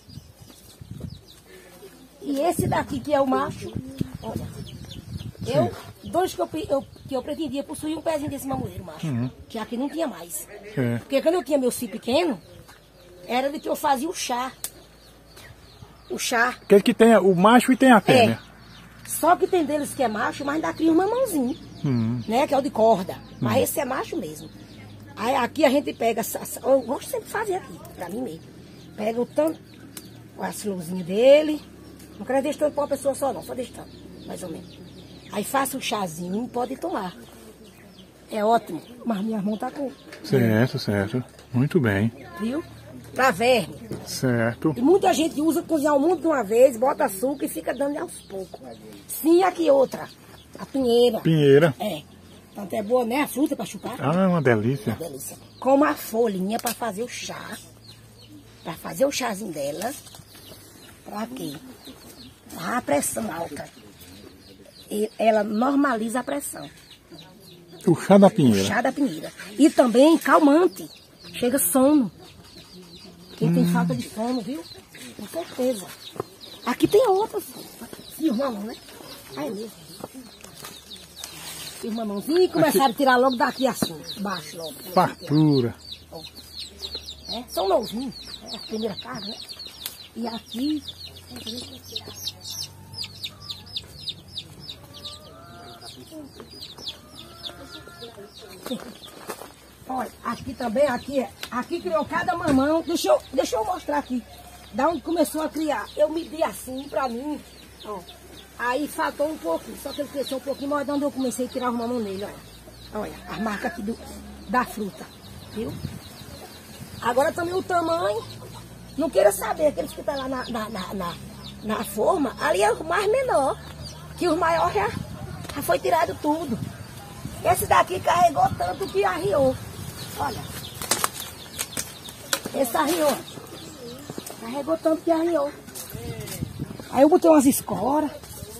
E esse daqui que é o macho, olha, dois que eu pretendia possuir um pezinho desse mamoeiro macho, que aqui não tinha mais. Porque quando eu tinha meu filho pequeno, era de que eu fazia o chá. O chá. Aquele que tem o macho e tem a fêmea. Só que tem deles que é macho, mas ainda cria um mamãozinho, né? Que é o de corda. Mas esse é macho mesmo. Aí aqui a gente pega, eu gosto sempre de fazer aqui, pra mim mesmo. Pega o tanto, as florzinhas dele. Não quero deixar tanto pra uma pessoa só não, só deixa tanto, mais ou menos. Aí faça o chazinho e pode tomar. É ótimo, mas minha mão tá com... Certo, certo. Muito bem. Viu? Pra verme. Certo. E muita gente usa cozinhar o mundo de uma vez, bota açúcar e fica dando aos poucos. Sim, aqui outra. A pinheira. Pinheira. É. Tanto é boa, né? A fruta pra chupar. Ah, uma delícia. Uma delícia. Como a folhinha pra fazer o chá. Pra fazer o chazinho dela. Pra quê? A pressão alta. E ela normaliza a pressão. O chá da pinheira. O chá da pinheira. E também calmante. Chega sono. Quem tem falta de sono, viu? Com certeza. Aqui tem outras. E o mamão, né? Aí mesmo. E o mamãozinho e começaram a tirar logo daqui assim, baixo logo. Fartura. É, são novinhos. É a primeira casa, né? E aqui... Olha, aqui também, aqui criou cada mamão. Deixa eu mostrar aqui. Da onde começou a criar. Eu medi assim pra mim. Ó. Aí faltou um pouquinho. Só que ele cresceu um pouquinho, mas de onde eu comecei a tirar os mamão nele, olha. Olha, as marcas aqui da fruta. Viu? Agora também o tamanho. Não queira saber, aqueles que estão lá na forma, ali é o mais menor. Que os maiores já foi tirado tudo. Esse daqui carregou tanto que arriou. Olha. Esse arriou. Carregou tanto que arriou. Aí eu botei umas escoras.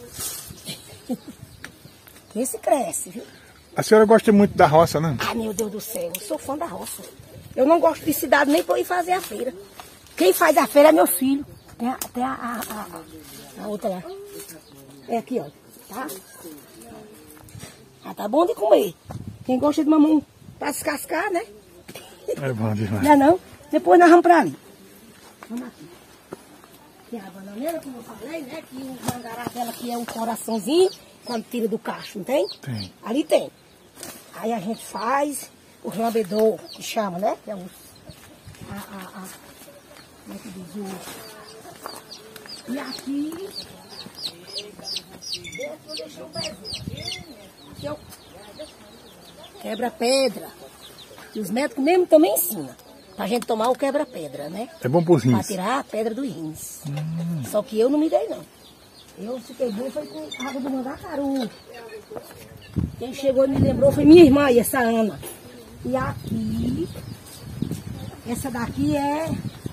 Esse cresce, viu? A senhora gosta muito da roça, né? Ah, meu Deus do céu, eu sou fã da roça. Eu não gosto de cidade nem para ir fazer a feira. Quem faz a feira é meu filho. Tem a outra lá. É aqui, ó. Tá? Ah, tá bom de comer. Quem gosta de mamão para descascar, né? É bom demais. Não é não? Depois nós vamos para ali. Vamos aqui. Tem a bananeira, como eu falei, né? Que o mangará dela aqui é um coraçãozinho, quando tira do cacho, não tem? Tem. Ali tem. Aí a gente faz o lambedor, que chama, né? Que é o... como é que diz? E aqui... Deixa um pezinho. Aqui é o quebra-pedra. E os médicos mesmo também ensinam. Pra gente tomar o quebra-pedra, né? É bom pros rins. Pra tirar a pedra dos rins. Só que eu não me dei, não. Eu fiquei bom, foi com água do mandacaru. Quem chegou e me lembrou foi minha irmã, e essa Ana. E aqui, essa daqui é...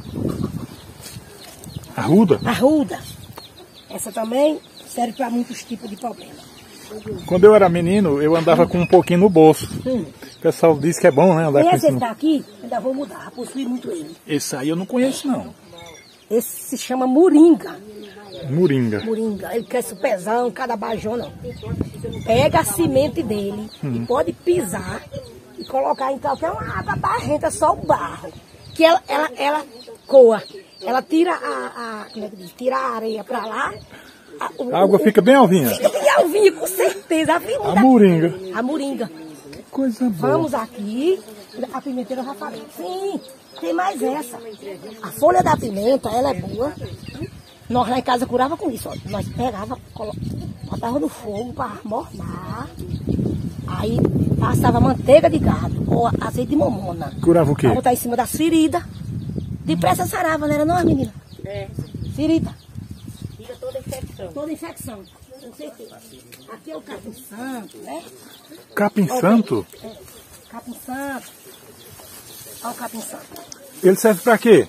Arruda? Arruda. Essa também serve para muitos tipos de problemas. Quando eu era menino, eu andava com um pouquinho no bolso. O pessoal diz que é bom, né? Andar com esse daqui, ainda vou mudar, possuir muito ele. Esse aí eu não conheço, não. Esse se chama moringa. Moringa. Moringa. Ele cresce o pezão, cada bajona. Pega a semente dele e pode pisar e colocar em qualquer uma água barrenta, só o barro. Que ela coa. Ela tira como é que diz? Tira a areia pra lá. A água fica bem alvinha. Fica bem alvinha, com certeza. A moringa. A moringa. Que coisa boa. Vamos aqui. A pimenteira eu já falei. Sim, tem mais essa. A folha da pimenta, ela é boa. Nós lá em casa curava com isso. Ó. Nós pegava, botava no fogo para mornar. Aí passava manteiga de gado ou azeite de momona. Curava o quê? Pra botar em cima das feridas. Depressa sarava, não era não, menina? É. Ferida. Tira toda infecção. Toda infecção. tenho certeza. Aqui é o capim santo, né? Capim santo? É, capim santo. Olha o capim santo. Ele serve pra quê?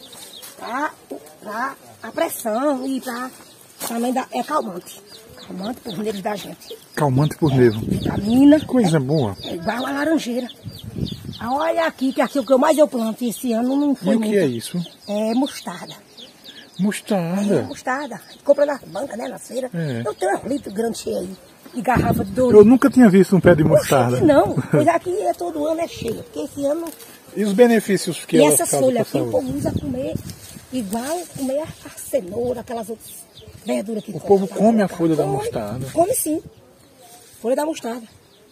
Pra a pressão e pra também é calmante. Calmante por nervos da gente. Calmante por nervo. Vitamina. Coisa boa. É igual a laranjeira. Olha aqui, que aqui é o que eu mais eu planto esse ano não foi E o muito. que é isso? É mostarda. Mostarda. Mostarda. Compra na banca, né? Na feira. É. Eu tenho um litro grande cheio aí. De garrafa de 2 Eu nunca tinha visto um pé de mostarda. Não, pois aqui todo ano é cheio. Porque esse ano. E os benefícios que E ela essas causa folhas pra aqui o saúde? povo usa comer igual comer a cenoura, aquelas outras verduras que O povo come a folha da mostarda. Come sim. Folha da mostarda.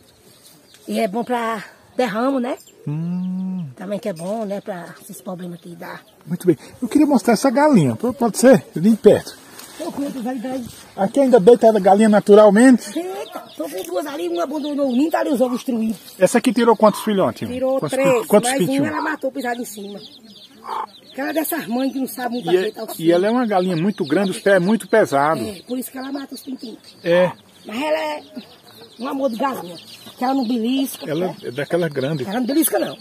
E é bom pra derramo, né? Também que é bom, né? Pra esses problemas que dá. Muito bem. Eu queria mostrar essa galinha. Pode ser? Ali perto. Eu conheço os ali. Aqui ainda deita a galinha naturalmente. Eita, tô com 2 ali, uma abandonou o ninho, tá ali os ovos destruídos. Essa aqui tirou quantos filhotes? Tirou Quantos 3, quantos mas pintinhos? ela matou pisado em cima. Aquela dessas mães que não sabem muito ajeitar os E ela é uma galinha muito grande, os pés muito pesados. É, por isso que ela mata os pintinhos. É. Mas ela é um amor de galinha. Que ela não belisca. Ela né? é daquela grande. Ela não belisca, não.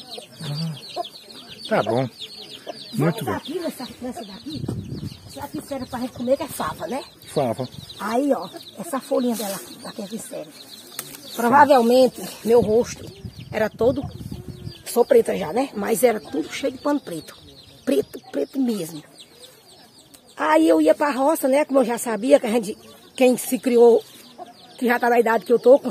Tá bom. Muito bem. Aqui, nessa daqui, isso aqui serve pra gente comer, que é fava, né? Fava. Aí, ó, essa folhinha dela aqui é que serve. Provavelmente, meu rosto era todo... Sou preta já, né? Mas era tudo cheio de pano preto. Preto, preto mesmo. Aí eu ia pra roça, né? Como eu já sabia que a gente... Quem se criou, que já tá na idade que eu tô, com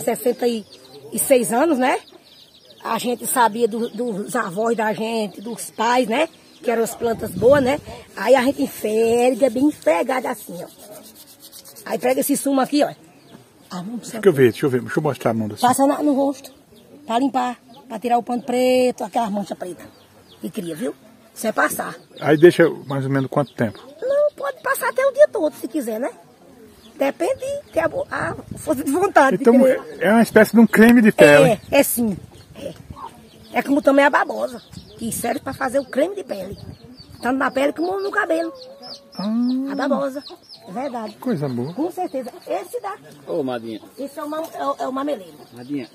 66 anos, né? A gente sabia dos avós da gente, dos pais, né? Que eram as plantas boas, né? Aí a gente enferga, bem enfregada assim, ó. Aí pega esse sumo aqui, ó. Deixa eu ver. Deixa eu mostrar a mão da senhora. Passa no rosto, pra limpar, pra tirar o pano preto, aquelas manchas pretas que cria, viu? Isso é passar. Aí deixa mais ou menos quanto tempo? Não, pode passar até o dia todo, se quiser, né? Depende de ter a força de vontade. Então de é uma espécie de um creme de pele. É sim. É como também a babosa, que serve para fazer o creme de pele. Tanto na pele como no cabelo. A babosa. É verdade. Coisa boa. Com certeza. Esse daqui. Ô, Madinha. Esse é o mameleiro. Madinha.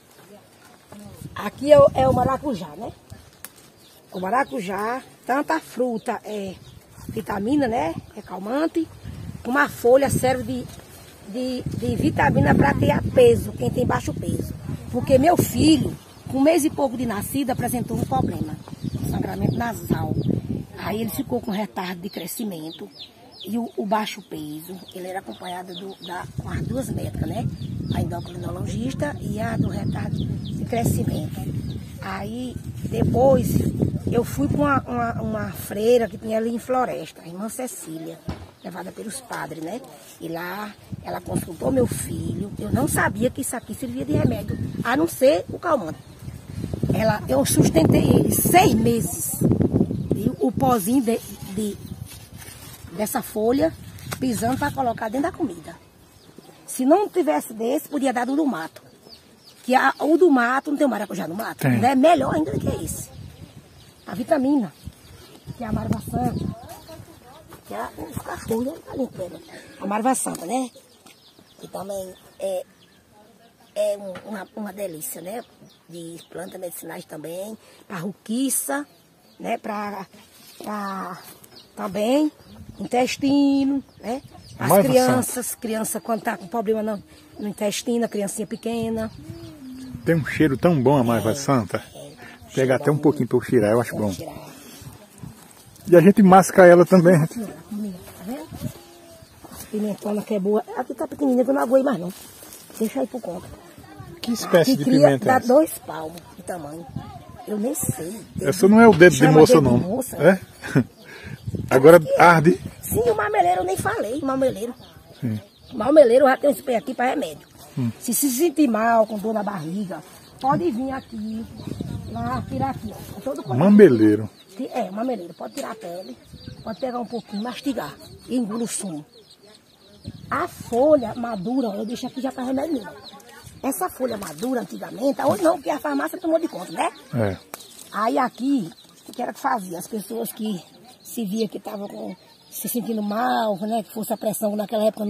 Aqui é o maracujá, né? O maracujá, tanta fruta é vitamina, né? É calmante. Uma folha serve de vitamina para criar peso, quem tem baixo peso. Porque meu filho, com 1 mês e pouco de nascido, apresentou um problema, sangramento nasal. Aí ele ficou com retardo de crescimento e o baixo peso. Ele era acompanhado com as 2 médicas, né? A endocrinologista e a do retardo de crescimento. Aí depois eu fui com uma freira que tinha ali em Floresta, a irmã Cecília, levada pelos padres, né? E lá ela consultou meu filho. Eu não sabia que isso aqui servia de remédio, a não ser o calmante. Eu sustentei ele 6 meses. E o pozinho dessa folha pisando para colocar dentro da comida. Se não tivesse desse, podia dar do mato. Que o do mato, não tem o maracujá no mato? Tem. É melhor ainda do que esse. A vitamina, que é a marvação. Que é a folha, a marva santa, né? Que também é uma delícia, né? De plantas medicinais também, para rouquiça, né? Para também intestino, né? As crianças quando tá com problema no intestino, a criancinha pequena. Tem um cheiro tão bom a marva santa. Pega até um pouquinho para eu cheirar, eu acho bom. E a gente masca ela também. Tá vendo? A pimentona que é boa. Aqui tá pequenininha, que eu não aguei mais não. Deixa aí por conta. Que espécie de cria, pimenta é dá essa? 2 palmos de tamanho. Eu nem sei. Essa não é o dedo de Chama moça, dedo não. de moça. É? Agora arde. Sim, o marmeleiro eu nem falei, marmeleiro. Sim. Marmeleiro já tem um spray aqui para remédio. Se sentir mal, com dor na barriga, pode vir aqui, lá, tirar aqui, ó. Todo correto. Mambeleiro. Marmeleiro. Pode tirar a pele, pode pegar um pouquinho, mastigar e engolir o sumo. A folha madura, eu deixo aqui já para remédio mesmo. Essa folha madura, antigamente, hoje não, porque a farmácia tomou de conta, né? É. Aí aqui, o que era que fazia? As pessoas que se via que estavam se sentindo mal, né? Que fosse a pressão naquela época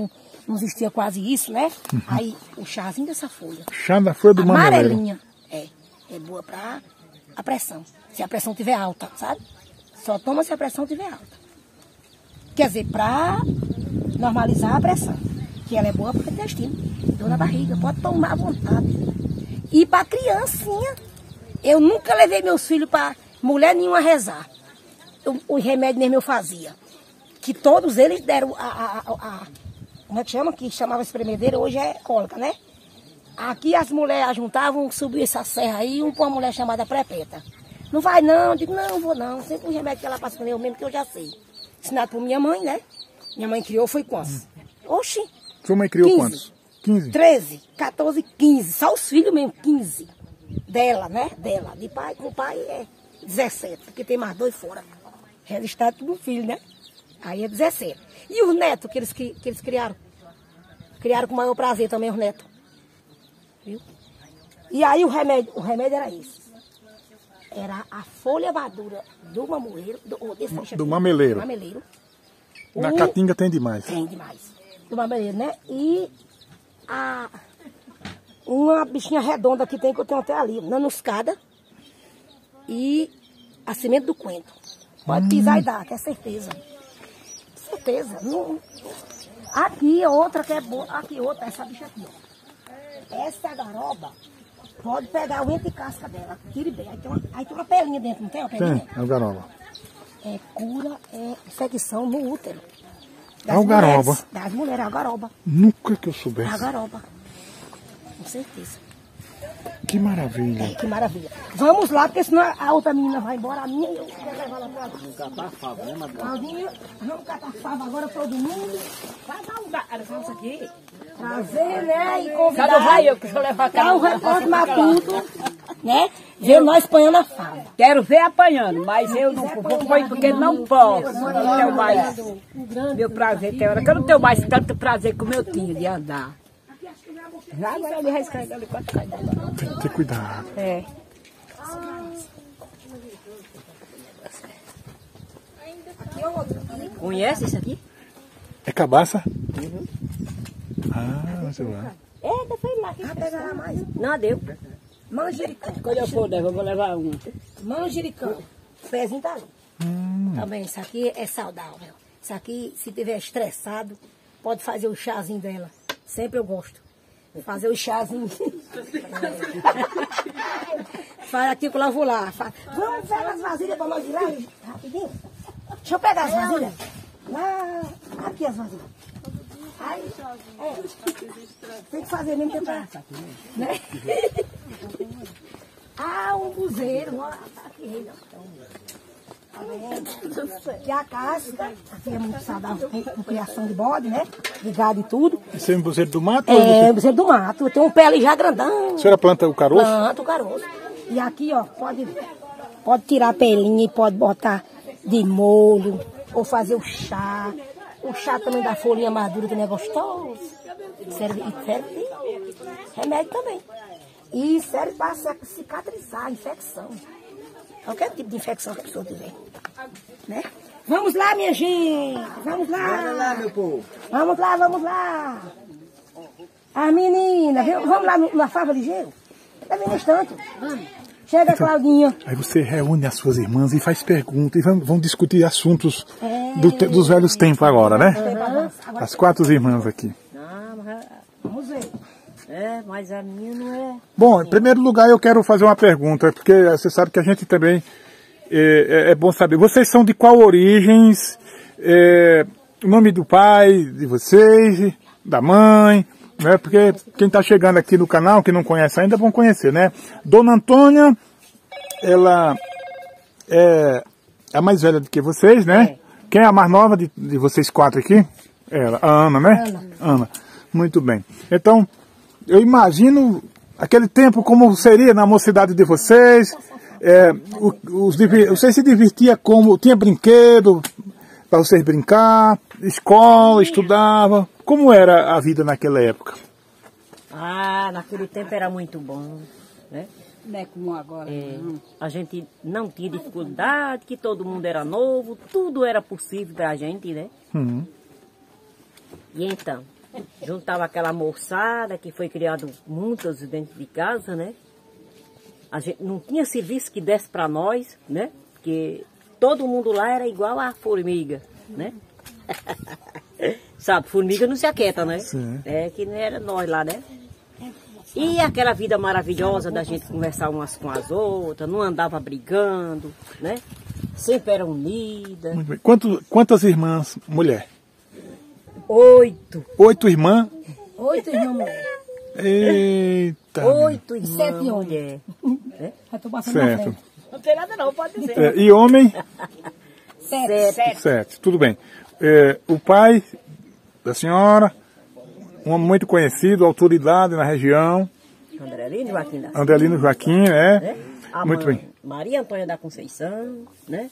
não existia quase isso, né? Aí o chazinho dessa folha. Chá da folha do mameleiro. Amarelinha. É boa pra a pressão. Se a pressão tiver alta, sabe? Só toma se a pressão tiver alta. Quer dizer, pra normalizar a pressão. Que ela é boa para o intestino, dor na barriga, pode tomar à vontade. E para criancinha, eu nunca levei meus filhos para mulher nenhuma rezar. O remédio mesmo eu fazia. Que todos eles deram como é que chama? Que chamava espremedeira, hoje é cólica, né? Aqui as mulheres juntavam, subiam essa serra aí, pra uma mulher chamada Prepeta. Não vai não, eu digo, não vou não. Sempre o remédio que ela passa para mim, eu mesmo que eu já sei. Ensinado por minha mãe, né? Minha mãe criou, foi quantos? Oxi! Sua mãe criou 15, quantos? 15? 13, 14, 15. Só os filhos mesmo, 15. Dela, né? Dela. De pai, com o pai é 17, porque tem mais 2 fora. Registrado tudo filho, né? Aí é 17. E os netos que eles criaram? Criaram com o maior prazer também os netos. Viu? E aí o remédio era esse. Era a folha madura do mamoeiro, do mameleiro. Na Caatinga tem demais. Tem demais. Do mameleiro, né? E uma bichinha redonda que tem, que eu tenho até ali, nanoscada, e a semente do coentro. Pode pisar e dar, que é certeza. Certeza. Não. Aqui outra que é boa, aqui outra, essa bicha aqui, ó. Essa garoba, pode pegar o entre casca dela, tire bem. Aí tem uma pelinha dentro, não tem uma pelinha? Tem, é o garoba. Cura infecção no útero. É o garoba. Das mulheres, é a garoba. Nunca que eu soubesse. É a garoba. Com certeza. Que maravilha. Que maravilha. Vamos lá, porque senão a outra menina vai embora, a minha e eu vou levar lá pra lá. Vamos catar fava, né, Madalena? Claudinha, vamos catar fava agora todo mundo. Vai dar um da... isso aqui. Trazer, né, e convidar. Cada vai eu que vou levar Dar um repórter matuto, né? Ver nós apanhando a fava. Quero ver apanhando, mas eu não vou porque não posso. Não tenho mais meu prazer. Tem hora que eu não tenho mais tanto prazer como eu tinha de andar. Já agora ele vai escrever ali quando cai dela. Tem que ter cuidado. É. Conhece isso aqui? É cabaça? Ah, você vai. Foi lá que pegar mais. Não, deu. Manjericão. Quando eu for, eu vou levar um. Manjericão. O pezinho tá ali. Também, isso aqui é saudável. Isso aqui, se tiver estressado, pode fazer o chazinho dela. Sempre eu gosto. Fazer o chazinho. Faz aqui que eu vou lá. Vamos pegar as vasilhas para nós ir lá, rapidinho. Deixa eu pegar as vasilhas. Lá, aqui as vasilhas. Aí, tem que fazer mesmo tempo, né? Um buzeiro, ó, aqui, e a casca, aqui é muito saudável, com criação de bode, né? De gado e tudo. Esse é um buzeiro do mato? Buzeiro do mato. Tem um pé ali já grandão. A senhora planta o caroço? Planta o caroço. E aqui, ó, pode tirar a pelinha e pode botar de molho, ou fazer o chá. O chá também da folhinha madura, que não é gostoso. Serve de remédio também. E serve para cicatrizar a infecção. Qualquer tipo de infecção que a pessoa tiver. Né? Vamos lá, minha gente. Vamos lá. Bora lá, meu povo. Vamos lá, vamos lá. As meninas, vamos lá na fava ligeiro? Tá bem no instante. Chega, Claudinha. Aí você reúne as suas irmãs e faz perguntas. E vão discutir assuntos dos velhos tempos agora, né? As 4 irmãs aqui. Vamos ver. Mas a minha não é... Bom, em primeiro lugar eu quero fazer uma pergunta, porque você sabe que a gente também é bom saber. Vocês são de qual origens? O nome do pai de vocês, da mãe, né? Porque quem está chegando aqui no canal, que não conhece ainda, vão conhecer, né? Dona Antônia, ela é a mais velha do que vocês, né? Quem é a mais nova de vocês 4 aqui? Ela, a Ana, né? Ana. Muito bem. Então, eu imagino aquele tempo como seria na mocidade de vocês. Vocês se divertiam como? Tinha brinquedo para vocês brincar? Escola, estudava? Como era a vida naquela época? Naquele tempo era muito bom, né? Não é como agora. A gente não tinha dificuldade, que todo mundo era novo, tudo era possível para a gente, né? Uhum. E então, Juntava aquela moçada que foi criado muitas dentro de casa, né? A gente não tinha serviço que desse para nós, né? Porque todo mundo lá era igual a formiga, né? Sabe, formiga não se aquieta, né? Sim. É que não era nós lá, né? E aquela vida maravilhosa da gente conversar umas com as outras, não andava brigando, né? Sempre era unida. Muito bem. Quantas irmãs, mulher? 8. 8 irmãs? 8 irmãos mulheres. Eita. 8 irmãs 7 homens. mulher. Já tô passando na Certo. frente. Não tem nada não, pode dizer. E homem? 7. 7. Tudo bem. O pai da senhora, um homem muito conhecido, autoridade na região. Andrelino Joaquim da Andelino Joaquim, né? A Muito mãe, bem. Maria Antônia da Conceição, né?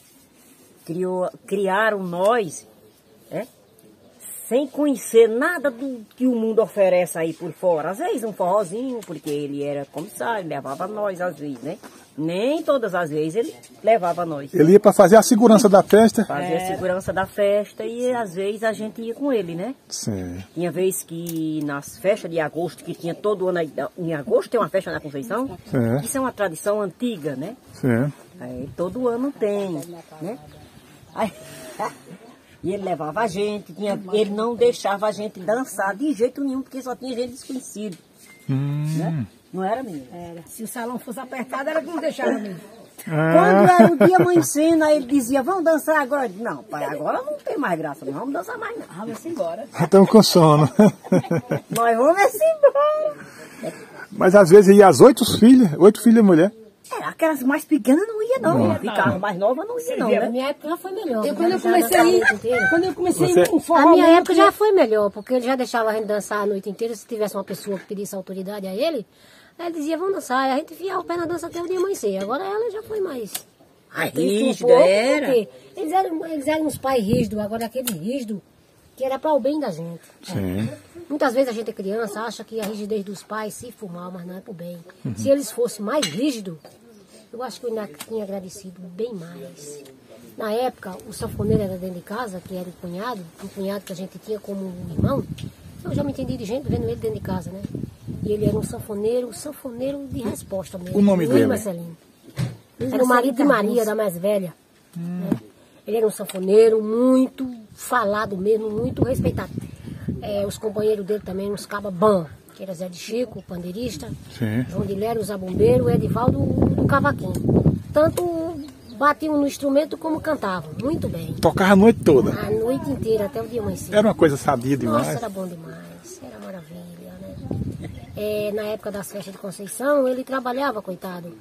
Criaram nós, né? Sem conhecer nada do que o mundo oferece aí por fora. Às vezes um forrozinho, porque ele era comissário, levava nós às vezes, né? Nem todas as vezes ele levava nós. Ele ia para fazer a segurança da festa? Fazia a segurança da festa e às vezes a gente ia com ele, né? Sim. Tinha vez que nas festas de agosto, que tinha todo ano, em agosto tem uma festa na Conceição, Sim. isso é uma tradição antiga, né? Sim. Aí, todo ano tem, né? Aí, e ele levava a gente, ele não deixava a gente dançar de jeito nenhum, porque só tinha gente desconhecida, né? Não era, menina? Era. Se o salão fosse apertado, era que não deixava mesmo. Quando era o dia amanhecendo, aí ele dizia, vamos dançar agora? Eu disse, não, pai, agora não tem mais graça, não vamos dançar mais não. Vamos embora. Já estamos com sono. Nós vamos embora. Mas às vezes ia as 8 filhas mulher. Aquelas mais pequenas não ia não, ficava mais nova não ia não, né? A minha época já foi melhor. Quando eu comecei a ir com forró, A minha época já foi melhor, porque ele já deixava a gente dançar a noite inteira. Se tivesse uma pessoa que pedisse autoridade a ele, aí ele dizia, vamos dançar. Aí a gente enfiava o pé na dança até o dia amanhecer. Agora ela já foi mais... Rígida era. Porque eles eram uns pais rígidos, agora aquele rígido que era para o bem da gente. Sim. Muitas vezes a gente é criança, acha que a rigidez dos pais se for mal, mas não é pro bem. Se eles fossem mais rígidos, eu acho que eu ainda tinha agradecido bem mais. Na época, o sanfoneiro era dentro de casa, que era o cunhado que a gente tinha como um irmão. Eu já me entendi de gente vendo ele dentro de casa, né? E ele era um sanfoneiro de resposta mesmo. O nome dele? Marcelino. Era o marido de Maria, da mais velha. Né? Ele era um sanfoneiro muito falado mesmo, muito respeitado. Os companheiros dele também, uns cabas bons, que era Zé de Chico, o pandeirista, Sim. João de Lério, o zabumbeiro, o Edivaldo do cavaquinho. Tanto batiam no instrumento como cantavam, muito bem. Tocava a noite toda. A noite inteira, até o dia amanhecer. Era uma coisa sadia demais. Nossa, era bom demais, era maravilha, né? Na época das festas de Conceição, ele trabalhava, coitado,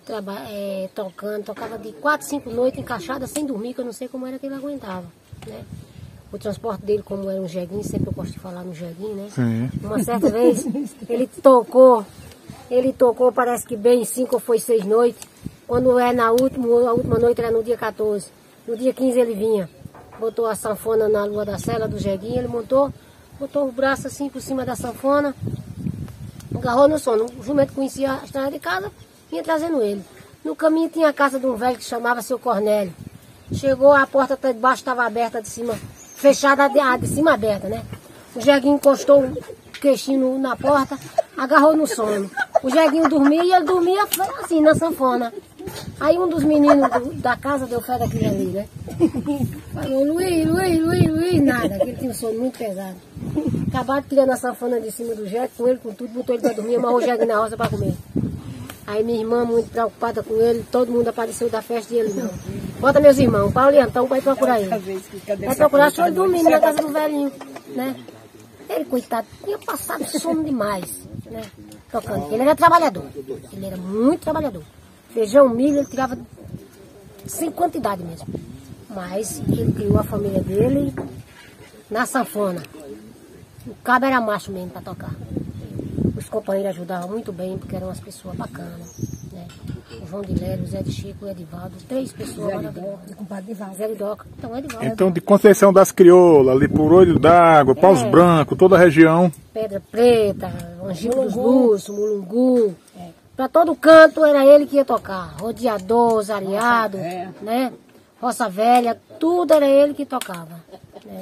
tocava de 4, 5 noites encaixadas sem dormir, que eu não sei como era que ele aguentava, né? O transporte dele, como era um jeguinho, sempre eu gosto de falar no jeguinho, né? Sim. Uma certa vez, ele tocou, parece que bem 5 ou foi 6 noites. Quando é a última noite era no dia 14. No dia 15 ele vinha, botou a sanfona na lua da cela do jeguinho, ele botou o braço assim por cima da sanfona, agarrou no sono. O jumento conhecia a estrada de casa, vinha trazendo ele. No caminho tinha a casa de um velho que chamava seu Cornélio. Chegou, a porta de baixo estava aberta de cima, fechada de cima aberta, né? O jeguinho encostou o queixinho na porta, agarrou no sono. O jeguinho dormia e ele dormia assim, na sanfona. Aí um dos meninos da casa deu fé daquele ali, né? Falou, Luiz, nada, que ele tinha um sono muito pesado. Acabaram tirando a sanfona de cima do jegue, com ele, com tudo, botou ele para dormir, amarrou o jegue na roça para comer. Aí minha irmã, muito preocupada com ele, todo mundo apareceu da festa e ele não. Bota meus irmãos, Paulo e Antão, vai procurar ele. Vai procurar só ele dormindo na casa do velhinho, né? Ele, coitado, tinha passado sono demais, né? Tocando. Ele era trabalhador, ele era muito trabalhador. Feijão, milho, ele tirava sem quantidade mesmo. Mas ele criou a família dele na sanfona. O cabo era macho mesmo para tocar. Os companheiros ajudavam muito bem, porque eram umas pessoas bacanas, né? O João de Lério, o Zé de Chico, o Edivaldo, 3 pessoas maravilhosas. Zé de Doca. Então, de Conceição das Crioulas, ali por Olho d'Água, Paus Brancos, toda a região. Pedra Preta, Angico dos Lúcios, Mulungu. Para todo canto era ele que ia tocar. Rodeador, Zariado, né? Roça Velha, tudo era ele que tocava, né?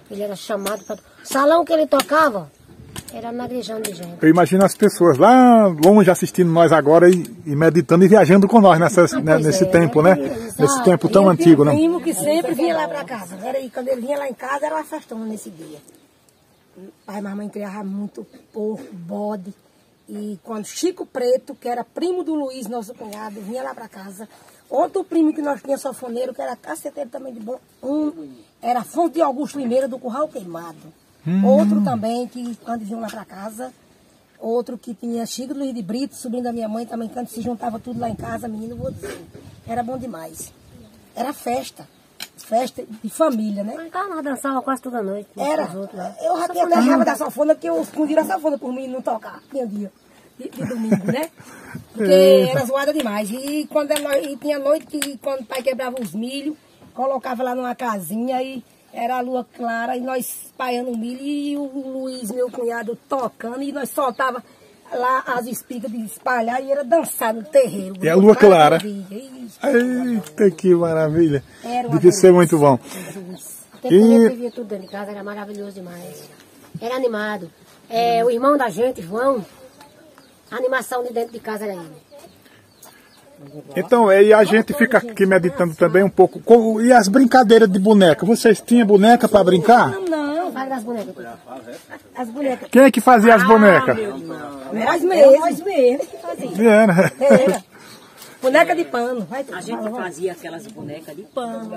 Ele era chamado para... O salão que ele tocava era na Igrejão de Gente. Eu imagino as pessoas lá longe assistindo nós agora e meditando e viajando com nós nesse tempo, né? Nesse tempo tão antigo, né? Um primo que sempre vinha lá para casa. Era aí, quando ele vinha lá em casa, era uma festona nesse dia. Pai e mamãe criavam muito porco, bode. E quando Chico Preto, que era primo do Luiz, nosso cunhado, vinha lá para casa, outro primo que nós tínhamos sanfoneiro, que era caceteiro também de bom, era Afonso de Augusto Limeira, do Curral Queimado. Outro também, que quando vinham lá para casa, outro que tinha Chico Luiz de Brito, sobrinho da minha mãe também, quando se juntava tudo lá em casa, menino, vou dizer, era bom demais. Era festa de família, né? Mas nós dançava quase toda noite. Era. Eu já deixava da sanfona, porque eu escondia a sanfona por mim não tocar. Tinha dia de domingo, né? Porque era zoada demais. E quando tinha noite que quando o pai quebrava os milho, colocava lá numa casinha e era a lua clara e nós espalhando o milho e o Luiz, meu cunhado, tocando e nós soltava lá as espigas de espalhar e era dançar no terreiro. E a lua clara. Eita, que maravilha. Devia ser muito bom. Até que vivia tudo dentro de casa, era maravilhoso demais. Era animado. O irmão da gente, João, a animação de dentro de casa era ele. Então, e a gente fica aqui meditando também um pouco. E as brincadeiras de boneca? Vocês tinham boneca para brincar? Não, faz das bonecas. As bonecas. Quem é que fazia as bonecas? Nós mesmos que fazíamos. Era. Boneca de pano. A gente fazia aquelas bonecas de pano.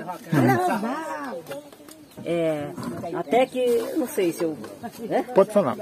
Até que, não sei se eu... Né? Pode falar.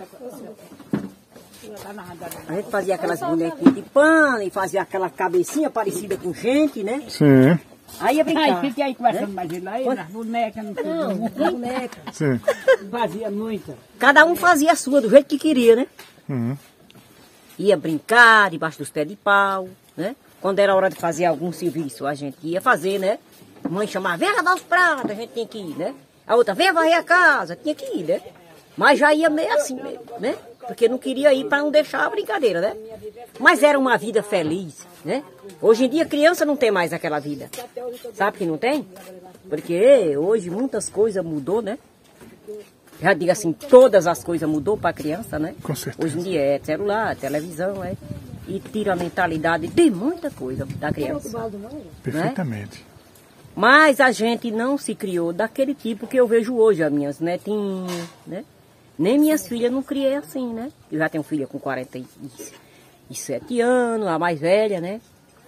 A gente fazia aquelas bonequinhas de pano e fazia aquela cabecinha parecida com gente, né? Sim. Aí ia brincar. Aí fiquei aí conversando mais ele aí, nas bonecas, não Boneca. Sim. fazia muita. Cada um fazia a sua do jeito que queria, né? Uhum. Ia brincar debaixo dos pés de pau, né? Quando era hora de fazer algum serviço, a gente ia fazer, né? A mãe chamava, vem lavar os pratos, a gente tinha que ir, né? A outra, vem varrer a casa, tinha que ir, né? Mas já ia meio assim mesmo, né? Porque não queria ir para não deixar a brincadeira, né? Mas era uma vida feliz, né? Hoje em dia criança não tem mais aquela vida. Sabe que não tem? Porque hoje muitas coisas mudou, né? Já digo assim, todas as coisas mudou para a criança, né? Com certeza. Hoje em dia é celular, televisão, e tira a mentalidade de muita coisa da criança. Perfeitamente. Né? Mas a gente não se criou daquele tipo que eu vejo hoje, as minhas netinhas, né? Nem minhas filhas não criei assim, né? Eu já tenho filha com 47 anos, a mais velha, né?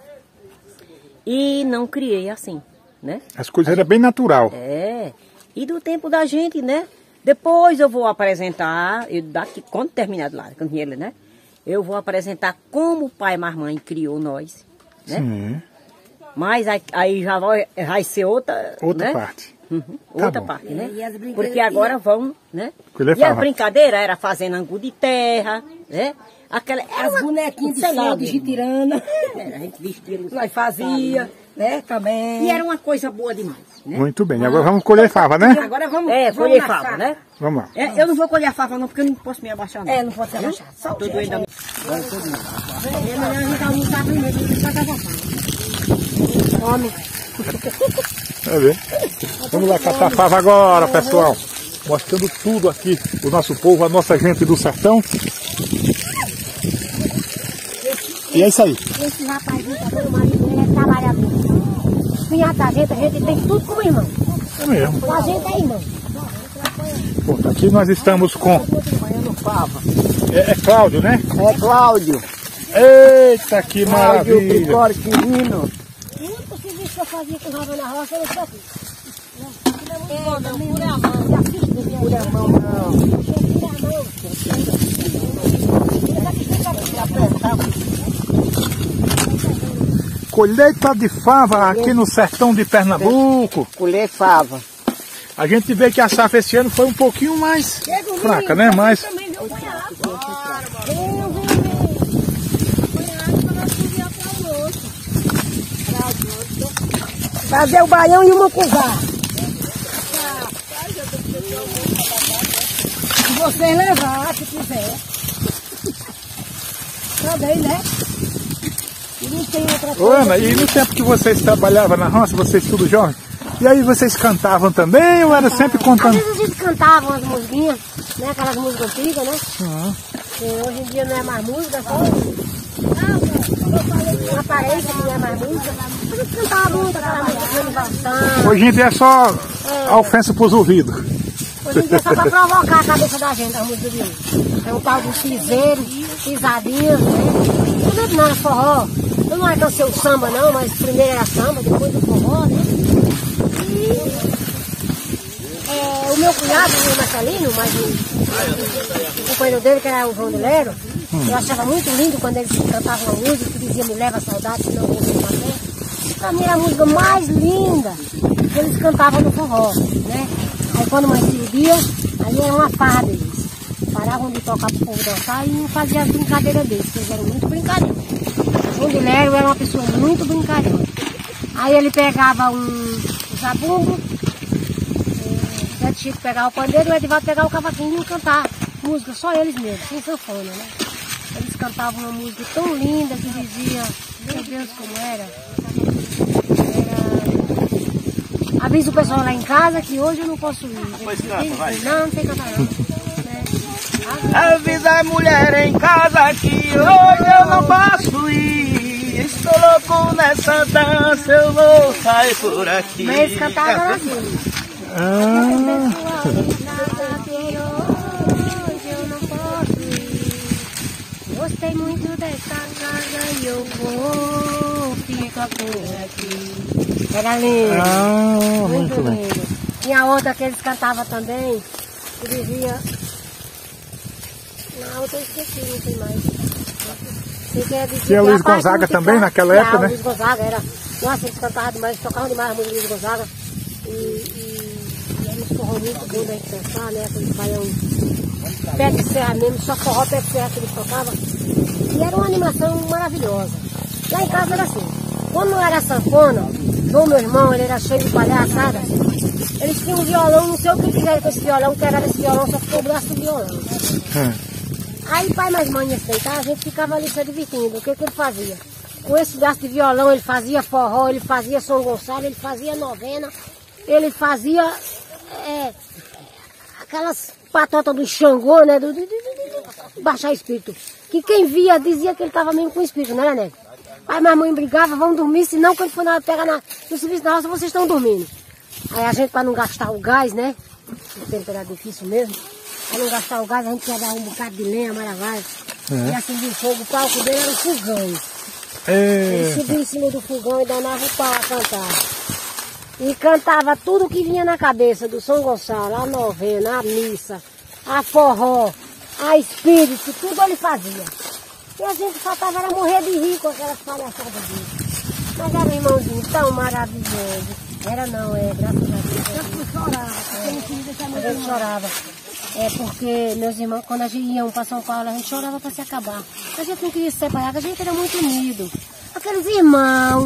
E não criei assim, né? As coisas eram bem natural. E do tempo da gente, né? Depois eu vou apresentar, quando terminar de lá, quando ele, né? Eu vou apresentar como o pai e a mãe criou nós, né? Sim. Mas aí já vai ser outra né? parte. Uhum. Outra parte, né? Porque agora vão, né? E a brincadeira era fazendo angu de terra, né? As bonequinhas de sol de gitirana. A gente vestia. Nós fazia, né? Também. E era uma coisa boa demais. Né? Muito bem. Agora vamos colher fava, né? Agora vamos colher fava, né? Vamos lá. Eu não vou colher a fava não, porque eu não posso me abaixar não. Não pode se abaixar. Só tudo ainda. É melhor a gente almoçar primeiro do que catar a fava. Come. Vai ver. Vamos lá catar fava agora, pessoal. Mostrando tudo aqui, o nosso povo, a nossa gente do sertão. E é isso aí. Esse rapazinho tá dando marido, ele é trabalhador. Cunhado da gente, a gente tem tudo como irmão. É mesmo. A gente é irmão. Pronto, aqui nós estamos com... É Cláudio, né? É Cláudio. Eita, que maravilha. Cláudio Quirino. O único serviço que eu fazia com o Rava na roça era isso aqui. Pura mão, não. Colheita de fava aqui no sertão de Pernambuco. Colher fava. A gente vê que a safra esse ano foi um pouquinho mais fraca, né? Mas... Fazer o baião e o mucuzá. Se você levar, se quiser. Também, né? E não tem outra coisa. Ô, Ana, e no tempo que vocês trabalhavam na roça, vocês tudo jovem, E aí vocês cantavam também ou era sempre contando? Às vezes a gente cantava umas musiquinhas, né? Aquelas músicas antigas, né? Hoje em dia não é mais música, só uma aparência que não é mais música. A gente cantava muito aquela música de animação. Hoje em dia é só a ofensa pros ouvidos. Hoje em dia é só pra provocar a cabeça da gente, a música de hoje. É um tal de piseiro, pisadinha, né? Tudo não era forró. Eu não alcancei o samba não, mas primeiro era samba, depois o forró, né? E o meu cunhado, o Marcelino, mas o companheiro dele, que era o João de Lero, eu achava muito lindo quando eles cantavam uma música que dizia "Me leva a saudade, senão eu vou ver café". Pra mim era a música mais linda que eles cantavam no forró, né? Aí quando mais dia, aí era uma farra deles. Paravam de tocar pro povo dançar e faziam as brincadeiras deles, porque eles eram muito brincalhões. O João de Lero era uma pessoa muito brincalhona. Aí ele pegava um zabumbo, o Zé Chico pegava o pandeiro e o Edivaldo pegava o cavaquinho e cantar música, só eles mesmos, sem sanfona, né? Eles cantavam uma música tão linda que dizia, meu Deus, como era? Avisa o pessoal lá em casa que hoje eu não posso ir. Pois canta, vai. Não sei cantar não. Avisa a mulher em casa que hoje eu não posso ir. Estou louco nessa dança, eu vou sair por aqui. Mas eles cantavam assim. Gostei muito dessa casa e eu vou ficar por aqui. Era lindo. Muito lindo. Tinha outra que eles cantavam também, que dizia... Na outra eu esqueci, não sei mais. Tinha Luiz Gonzaga também naquela época, né? Luiz Gonzaga era... Nossa, eles cantavam demais, tocavam demais a música de Luiz Gonzaga. E era um forró muito bom da gente dançar, né? Aqueles baião pé de serra mesmo, só forró pé de serra que eles tocavam. E era uma animação maravilhosa. Lá em casa era assim, quando não era sanfona, João, meu irmão, ele era cheio de palhaçada, eles tinham um violão, não sei o que fizeram com esse violão, que era esse violão, só ficou o braço do violão. Aí pai mais mãe ia se deitar, a gente ficava ali se divertindo. O que ele fazia? Com esse braço de violão ele fazia forró, ele fazia São Gonçalo, ele fazia novena, ele fazia aquelas patotas do Xangô, né? Do baixar espírito. Que quem via dizia que ele estava mesmo com espírito, não era, né? Pai e mamãe brigava, vamos dormir, senão quando for na hora de pegar no serviço da roça, vocês estão dormindo. Aí a gente, para não gastar o gás, né? O tempo era difícil mesmo. Para não gastar o gás, a gente pegava um bocado de lenha, maravilha. E acendia o fogo, o palco dele era um fogão. Ele subia em cima do fogão e danava o pau a cantar. E cantava tudo que vinha na cabeça, do São Gonçalo, a novena, a missa, a forró, a espírito, tudo ele fazia. E a gente só tava era morrer de rir com aquelas palhaçadas dele. Mas era um irmãozinho tão maravilhoso. Era não, graças a Deus. Eu chorava, porque não queria deixar meu irmão. Chorava. Porque meus irmãos, quando a gente ia para São Paulo, a gente chorava para se acabar. A gente não queria se separar, a gente era muito unido. Aqueles irmão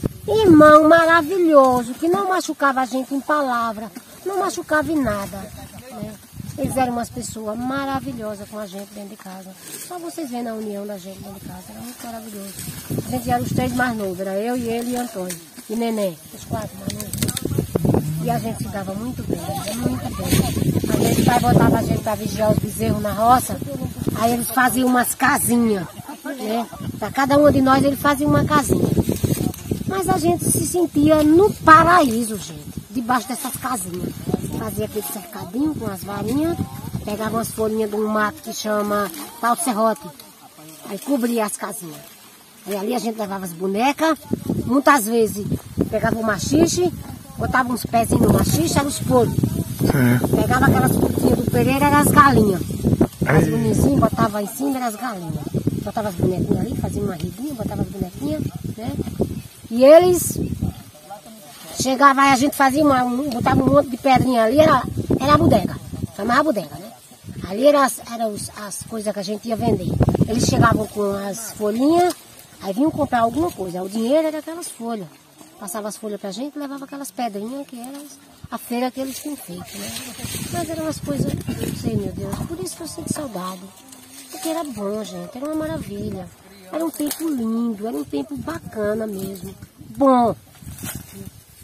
maravilhoso, que não machucava a gente em palavra, não machucava em nada. Né? Eles eram umas pessoas maravilhosas com a gente dentro de casa. Só vocês veem a união da gente dentro de casa, era muito maravilhoso. A gente era os três mais novos, era eu e ele e Antônio. E Neném, os quatro mais novos. E a gente se dava muito bem, muito bem. A gente pai botava a gente para vigiar os bezerros na roça, aí eles faziam umas casinhas, né? Para cada uma de nós ele fazia uma casinha. Mas a gente se sentia no paraíso, gente, debaixo dessas casinhas. Fazia aquele cercadinho com as varinhas, pegava umas folhinhas de um mato que chama pau de serrote, aí cobria as casinhas. Aí ali a gente levava as bonecas, muitas vezes pegava o machixe, botava uns pezinhos no machixe, eram os porcos. Pegava aquelas frutinhas do Pereira, eram as galinhas. As bonizinhas, botava em cima, eram as galinhas. Botava as bonequinhas ali, fazia uma redinha, botava as bonequinhas, né? E eles chegavam, aí a gente fazia botava um monte de pedrinha ali, era a bodega, chamava a bodega, né? Ali eram as coisas que a gente ia vender. Eles chegavam com as folhinhas, aí vinham comprar alguma coisa, o dinheiro era aquelas folhas. Passava as folhas pra gente e levava aquelas pedrinhas que eram a feira que eles tinham feito, né? Mas eram umas coisas, não sei, meu Deus, por isso que eu sinto saudade. Porque era bom, gente, era uma maravilha. Era um tempo lindo, era um tempo bacana mesmo. Bom.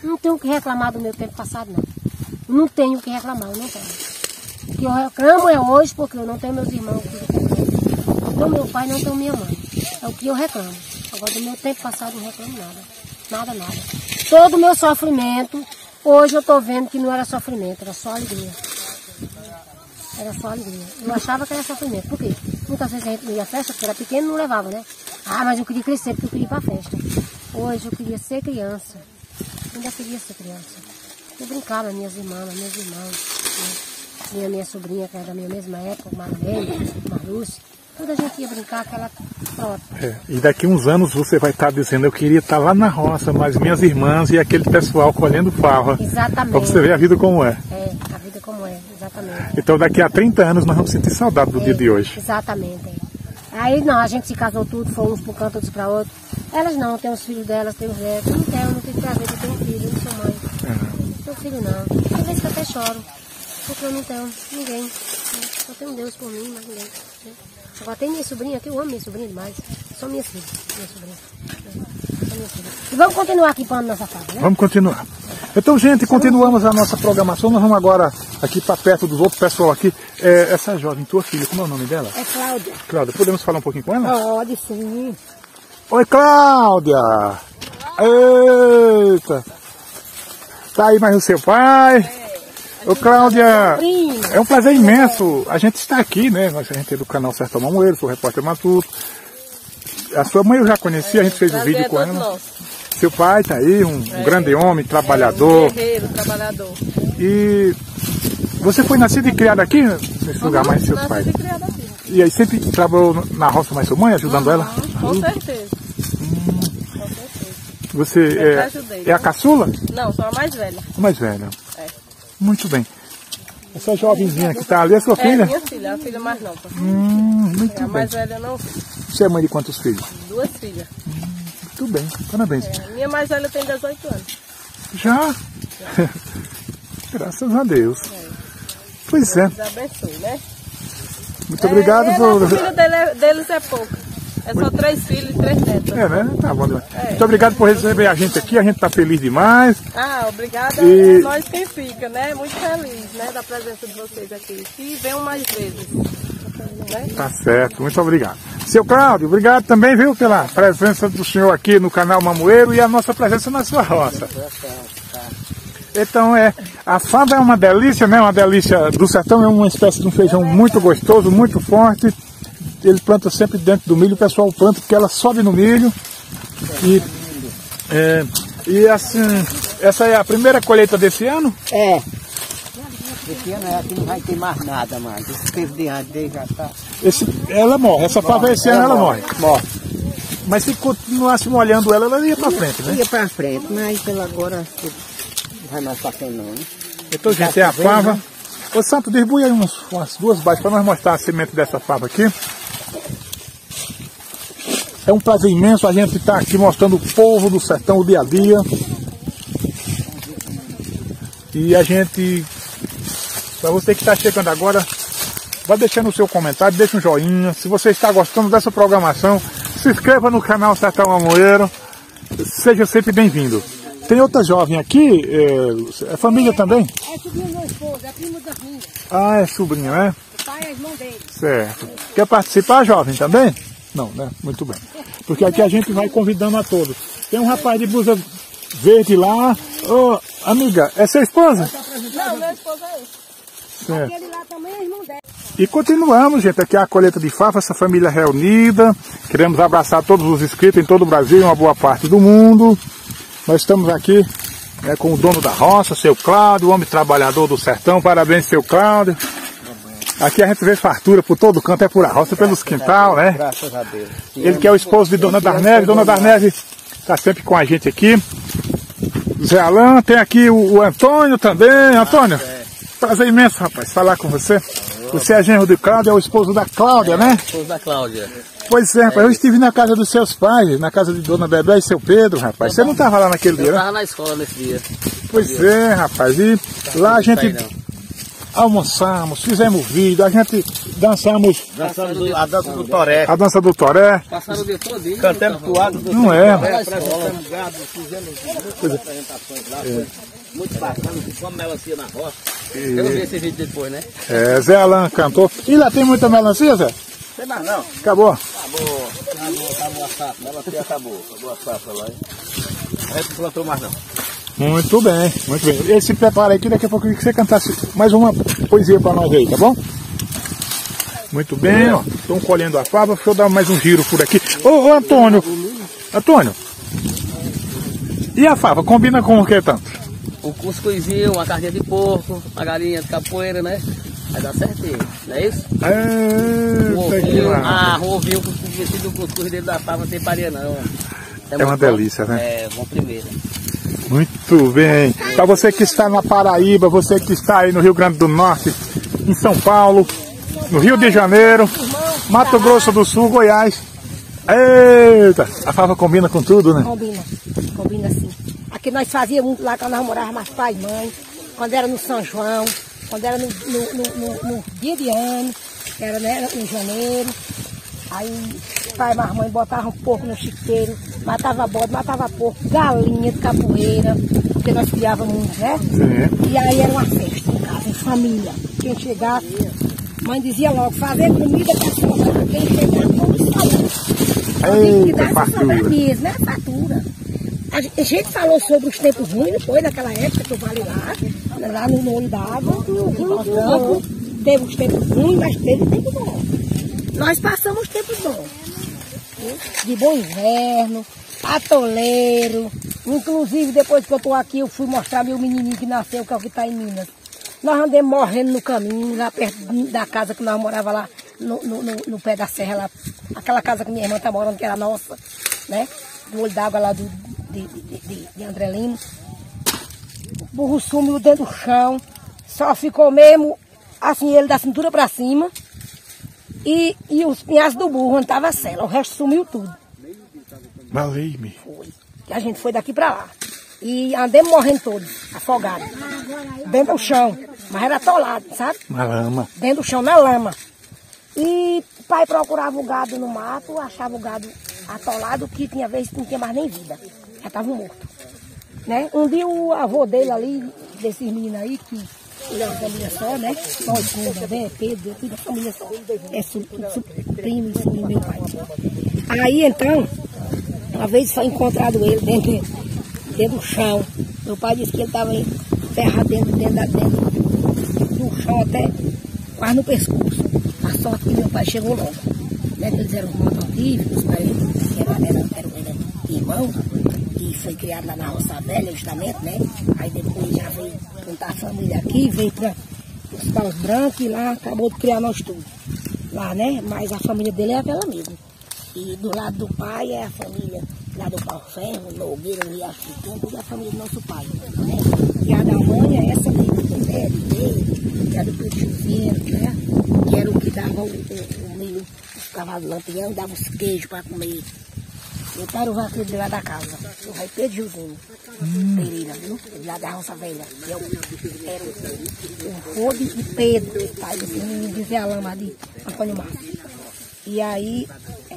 Não tenho o que reclamar do meu tempo passado, não. Não tenho o que reclamar, eu não tenho. O que eu reclamo é hoje, porque eu não tenho meus irmãos. Não tenho meu pai, não tenho minha mãe. É o que eu reclamo. Agora, do meu tempo passado, eu não reclamo nada. Nada. Todo o meu sofrimento, hoje eu estou vendo que não era sofrimento, era só alegria. Era só alegria. Eu achava que era sofrimento. Por quê? Muitas vezes a gente não ia à festa, porque era pequeno e não levava, né? Ah, mas eu queria crescer, porque eu queria ir para a festa. Hoje eu queria ser criança. Eu ainda queria ser criança. Eu brincava, minhas irmãs, meus irmãos. Né? Minha sobrinha, que era da minha mesma época, Marlene, Marluce. Toda a gente ia brincar, aquela frota. E daqui uns anos você vai estar dizendo, eu queria estar lá na roça, mas minhas irmãs e aquele pessoal colhendo fava. Exatamente. Para você ver a vida como é. A vida como é, exatamente. Então daqui a 30 anos nós vamos sentir saudade do dia de hoje. Exatamente. Aí não, a gente se casou tudo, fomos uns para um canto, outros para outro. Elas não, tem os filhos delas, tem os netos. Eu não tenho prazer de ter um filho, eu não sou mãe. Não tenho filho não. Tem vezes que eu até choro, porque eu não tenho ninguém. Só tenho Deus por mim, mas ninguém. Agora tem minha sobrinha aqui, eu amo minha sobrinha demais. São minhas filhas, minha sobrinha. E vamos continuar aqui para nossa casa, né? Vamos continuar. Então, gente, continuamos a nossa programação. Nós vamos agora aqui para perto dos outros pessoal aqui. Essa jovem, tua filha, como é o nome dela? É Cláudia. Cláudia, podemos falar um pouquinho com ela? Pode sim. Oi, Cláudia! Eita! Tá aí mais o seu pai? Ô, Cláudia, é um prazer imenso a gente estar aqui, né? A gente é do canal Sertão Mamoeiro, sou repórter Matuto. A sua mãe eu já conheci, a gente fez um vídeo com ela. Nosso. Seu pai tá aí, um grande homem, trabalhador. Um guerreiro, trabalhador. E você foi nascido e criado aqui, nesse lugar, mais seus pais? Nascido e criado aqui. E aí sempre trabalhou na roça mais sua mãe, ajudando ela? Com certeza. Você é a caçula? Não, sou a mais velha. A mais velha. É. Muito bem. Essa jovenzinha que está ali é sua filha? É minha filha, a filha mais nova. Muito A mais bem. velha não. Você é mãe de quantos filhos? 2 filhas. Muito bem, parabéns. Minha mais velha tem 18 anos. Já? Graças a Deus. Pois é. Deus abençoe, né? Muito obrigado por... O filho deles é pouco. É só 3 filhos e 3 netos. É, né? Tá bom demais. Muito obrigado por receber a gente aqui. A gente tá feliz demais. Obrigada. E- É nós quem fica, né? Muito feliz, né? Da presença de vocês aqui. E venham mais vezes. Né? Tá certo, muito obrigado. Seu Cláudio, obrigado também, viu, pela presença do senhor aqui no canal Mamoeiro e a nossa presença na sua roça. Então a fava é uma delícia, né? Uma delícia do sertão, é uma espécie de um feijão muito gostoso, muito forte. Ele planta sempre dentro do milho, o pessoal planta porque ela sobe no milho. E assim, essa é a primeira colheita desse ano? É. Esse ano aqui não vai ter mais nada mais. Esse tempo de antes já está. Ela morre, essa fava esse ano ela morre. Morre. Mas se continuasse molhando ela ia pra frente, né? Ia para frente, mas pela agora não vai mais para frente não, né? Então, gente, é a fava. Ô Santo, distribui aí umas 2 baixas para nós mostrar a semente dessa fava aqui. É um prazer imenso a gente estar aqui mostrando o povo do sertão, o dia a dia. E a gente, para você que está chegando agora, vai deixando o seu comentário, deixa um joinha. Se você está gostando dessa programação, se inscreva no canal Sertão Mamoeiro. Seja sempre bem-vindo. Tem outra jovem aqui, é família também? É sobrinho do meu esposo, é primo da minha. Ah, é sobrinha, né? O pai é irmão dele. Certo. Quer participar, jovem, também? Não, né? Muito bem. Porque aqui a gente vai convidando a todos. Tem um rapaz de blusa verde lá. Ô, amiga, é sua esposa? Não, meu esposo é esse. Certo. Ele lá também é irmão dele. E continuamos, gente, aqui é a colheita de fava, essa família reunida. Queremos abraçar todos os inscritos em todo o Brasil e uma boa parte do mundo. Nós estamos aqui com o dono da roça, seu Cláudio, o homem trabalhador do sertão. Parabéns, seu Cláudio. Aqui a gente vê fartura por todo canto, é por a roça, pelos quintal, né? Graças a Deus. Ele que é o esposo de Dona Darneve. Dona Darneve está sempre com a gente aqui. Zé Alain, tem aqui o Antônio também. Antônio, prazer imenso, rapaz, falar com você. Você é genro do Cláudio, é o esposo da Cláudia, né? Esposo da Cláudia. Pois é, rapaz, eu estive na casa dos seus pais, na casa de Dona Bebé e seu Pedro, rapaz. Você não estava lá naquele dia, Eu né? estava na escola nesse dia. Pois é, rapaz, e lá a gente... almoçamos, fizemos vídeo, a gente dançamos A dança do toré. a dança do toré. Passaram o dia todo. Cantamos toado. Não é? Apresentamos gado, fizemos muitas apresentações lá. Foi muito bacana. Fomos melancia na roça. Eu vi esse vídeo depois, né? É, Zé Alain cantou. E lá tem muita melancia, Zé? Sei mais não. Acabou? Acabou a safra. Melancia acabou. Acabou a safra lá. A gente não plantou mais não. Muito bem, muito bem. Ele se prepara aqui, daqui a pouco eu queria que você cantasse mais uma poesia para nós aí, tá bom? Muito bem, ó. Estão colhendo a fava, deixa eu dar mais um giro por aqui. Ô Antônio! Antônio! E a fava, combina com o que tanto? O cuscuzinho, uma carninha de porco, uma galinha de capoeira, né? Vai dar certinho, não é isso? Um ovinho com o cuscuz dentro da fava não tem paria não. É uma delícia, né? É, bom primeiro. Muito bem. Para você que está na Paraíba, você que está aí no Rio Grande do Norte, em São Paulo, no Rio de Janeiro, Mato Grosso do Sul, Goiás. Eita! A fava combina com tudo, né? Combina sim. Aqui nós fazíamos muito lá quando nós morávamos mais pai e mãe, quando era no São João, quando era no dia de ano, era, né, em janeiro. Aí pai e mãe botavam porco no chiqueiro, matava bode, matava porco, galinha de capoeira, porque nós criávamos muito, né? Sim. E aí era uma festa em casa, em família. Quem chegasse, mãe dizia logo, fazer comida para sobrar. Quem chegar, come sobrando. Eita, fartura. Mesmo, né? Fartura. A gente falou sobre os tempos ruins, depois daquela época que eu falei lá no olho d'água, teve os tempos ruins, mas teve tempo bom. Nós passamos tempos bons. De bom inverno, atoleiro. Inclusive, depois que eu estou aqui, eu fui mostrar meu menininho que nasceu, que é o que está em Minas. Nós andamos morrendo no caminho, lá perto da casa que nós morávamos lá, no pé da serra, lá. Aquela casa que minha irmã está morando, que era nossa, né? Do olho d'água lá de André Lima. O burro sumiu dentro do chão, só ficou mesmo assim, ele da cintura para cima. E os pinhaços do burro, onde estava a cela, o resto sumiu tudo. Valei-me. Foi. E a gente foi daqui para lá. E andamos morrendo todos, afogados. Dentro do chão, mas era atolado, sabe? Na lama. Dentro do chão, na lama. E o pai procurava o gado no mato, achava o gado atolado, que tinha vezes que não tinha mais nem vida. Já estava morto. Né? Um dia o avô dele ali, desses meninos aí, que ele é uma família só, né? Nós, né? Pedro, tudo a família só. É primo e sobrinho meu pai. Aí então, uma vez foi encontrado ele dentro do chão. Meu pai disse que ele estava enterrado dentro do chão até quase no pescoço. A sorte que meu pai chegou logo. Né? Eles eram irmãos autívicos, era irmão, e foi criado lá na Roça Velha, justamente, né? Aí depois já veio juntar a família aqui, veio para os Paus Brancos e lá acabou de criar nós tudo. Lá, né? Mas a família dele é aquela mesmo. E do lado do pai é a família lá do Pau Ferro, Nogueira, Riacho de Tempo, tudo é a família do nosso pai. Né? E a da mãe é essa mesmo, dele, que é do Pedro Chuveiro, né? Que era o que dava o milho, os cavalos lampião, dava os queijos para comer. Eu pai era o vaqueiro de lá da casa, o rei Pedro Gilzinho Pereira, viu? De lá da Roça Velha. Eu era o Rode e Pedro, pai desse menino de Zé Alama de Antônio Márcio. E aí,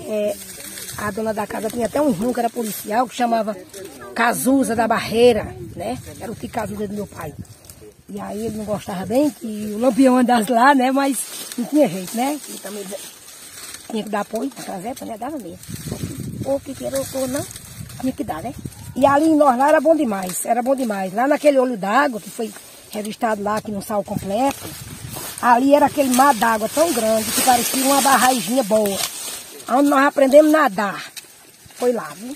a dona da casa tinha até um irmão que era policial, que chamava Cazuza da Barreira, né? Era o que Cazuza do meu pai. E aí ele não gostava bem que o lampião andasse lá, né? Mas não tinha jeito, né? E também tinha que dar apoio para trazer, né? Dava mesmo. Ou que queira ou não, tinha que dar, né? E ali em nós lá era bom demais, era bom demais. Lá naquele olho d'água, que foi revistado lá, que não saiu completo, ali era aquele mar d'água tão grande que parecia uma barraginha boa. Onde nós aprendemos a nadar. Foi lá, viu?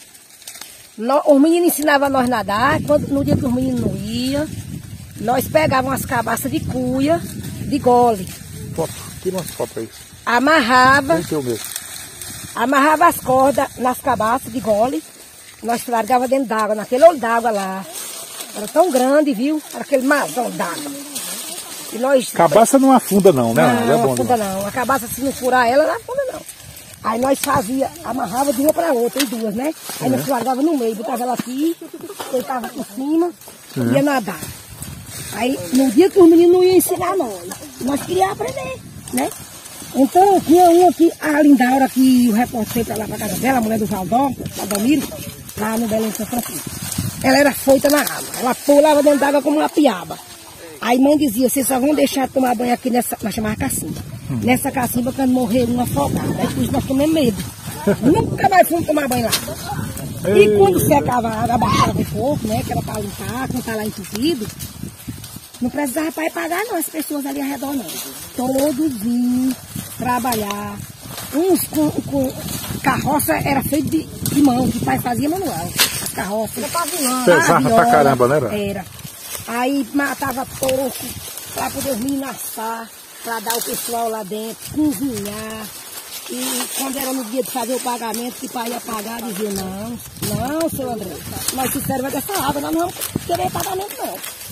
Os meninos ensinavam nós a nadar, no dia que os meninos não iam, nós pegávamos as cabaças de cuia, de gole. Foto, tira umas fotos aí. Amarrava. Mesmo. Amarrava as cordas nas cabaças de gole, nós largava dentro d'água, naquele olho d'água lá. Era tão grande, viu? Era aquele marzão d'água. E nós... Cabaça não afunda não, né? Não afunda não. A cabaça, se não furar ela, não afunda não. Aí nós fazia, amarrava de uma para outra, em duas, né? Aí nós largava no meio, botava ela aqui, deitava por cima, ia nadar. Aí, no dia que os meninos não iam ensinar nós queríamos aprender, né? Então, tinha uma aqui, a Lindaura, que o repórter foi pra lá pra casa dela, a mulher do Valdomiro, lá no Belém de São Francisco. Ela era foita na água, ela pulava dentro d'água como uma piaba. Aí mãe dizia, vocês só vão deixar de tomar banho aqui nessa, nós chamava cacimba. Nessa cacimba, quando morrer uma afogada. Aí por isso nós tomamos medo. Nunca mais fomos tomar banho lá. E quando secava a água, abaixava um pouco, né, que era para limpar, quando tá lá entupido, não precisava para ir pagar não, as pessoas ali ao redor não. Todos vinham trabalhar. Uns com carroça era feito de mão, que o pai fazia manual. As carroças. Pesava pra caramba, né? Era. Aí matava porco para poder os meninos assar, para dar o pessoal lá dentro, cozinhar. E quando era no dia de fazer o pagamento, que o pai ia pagar, dizia, não, seu André, nós se serve dessa água, nós não vamos querer pagamento não.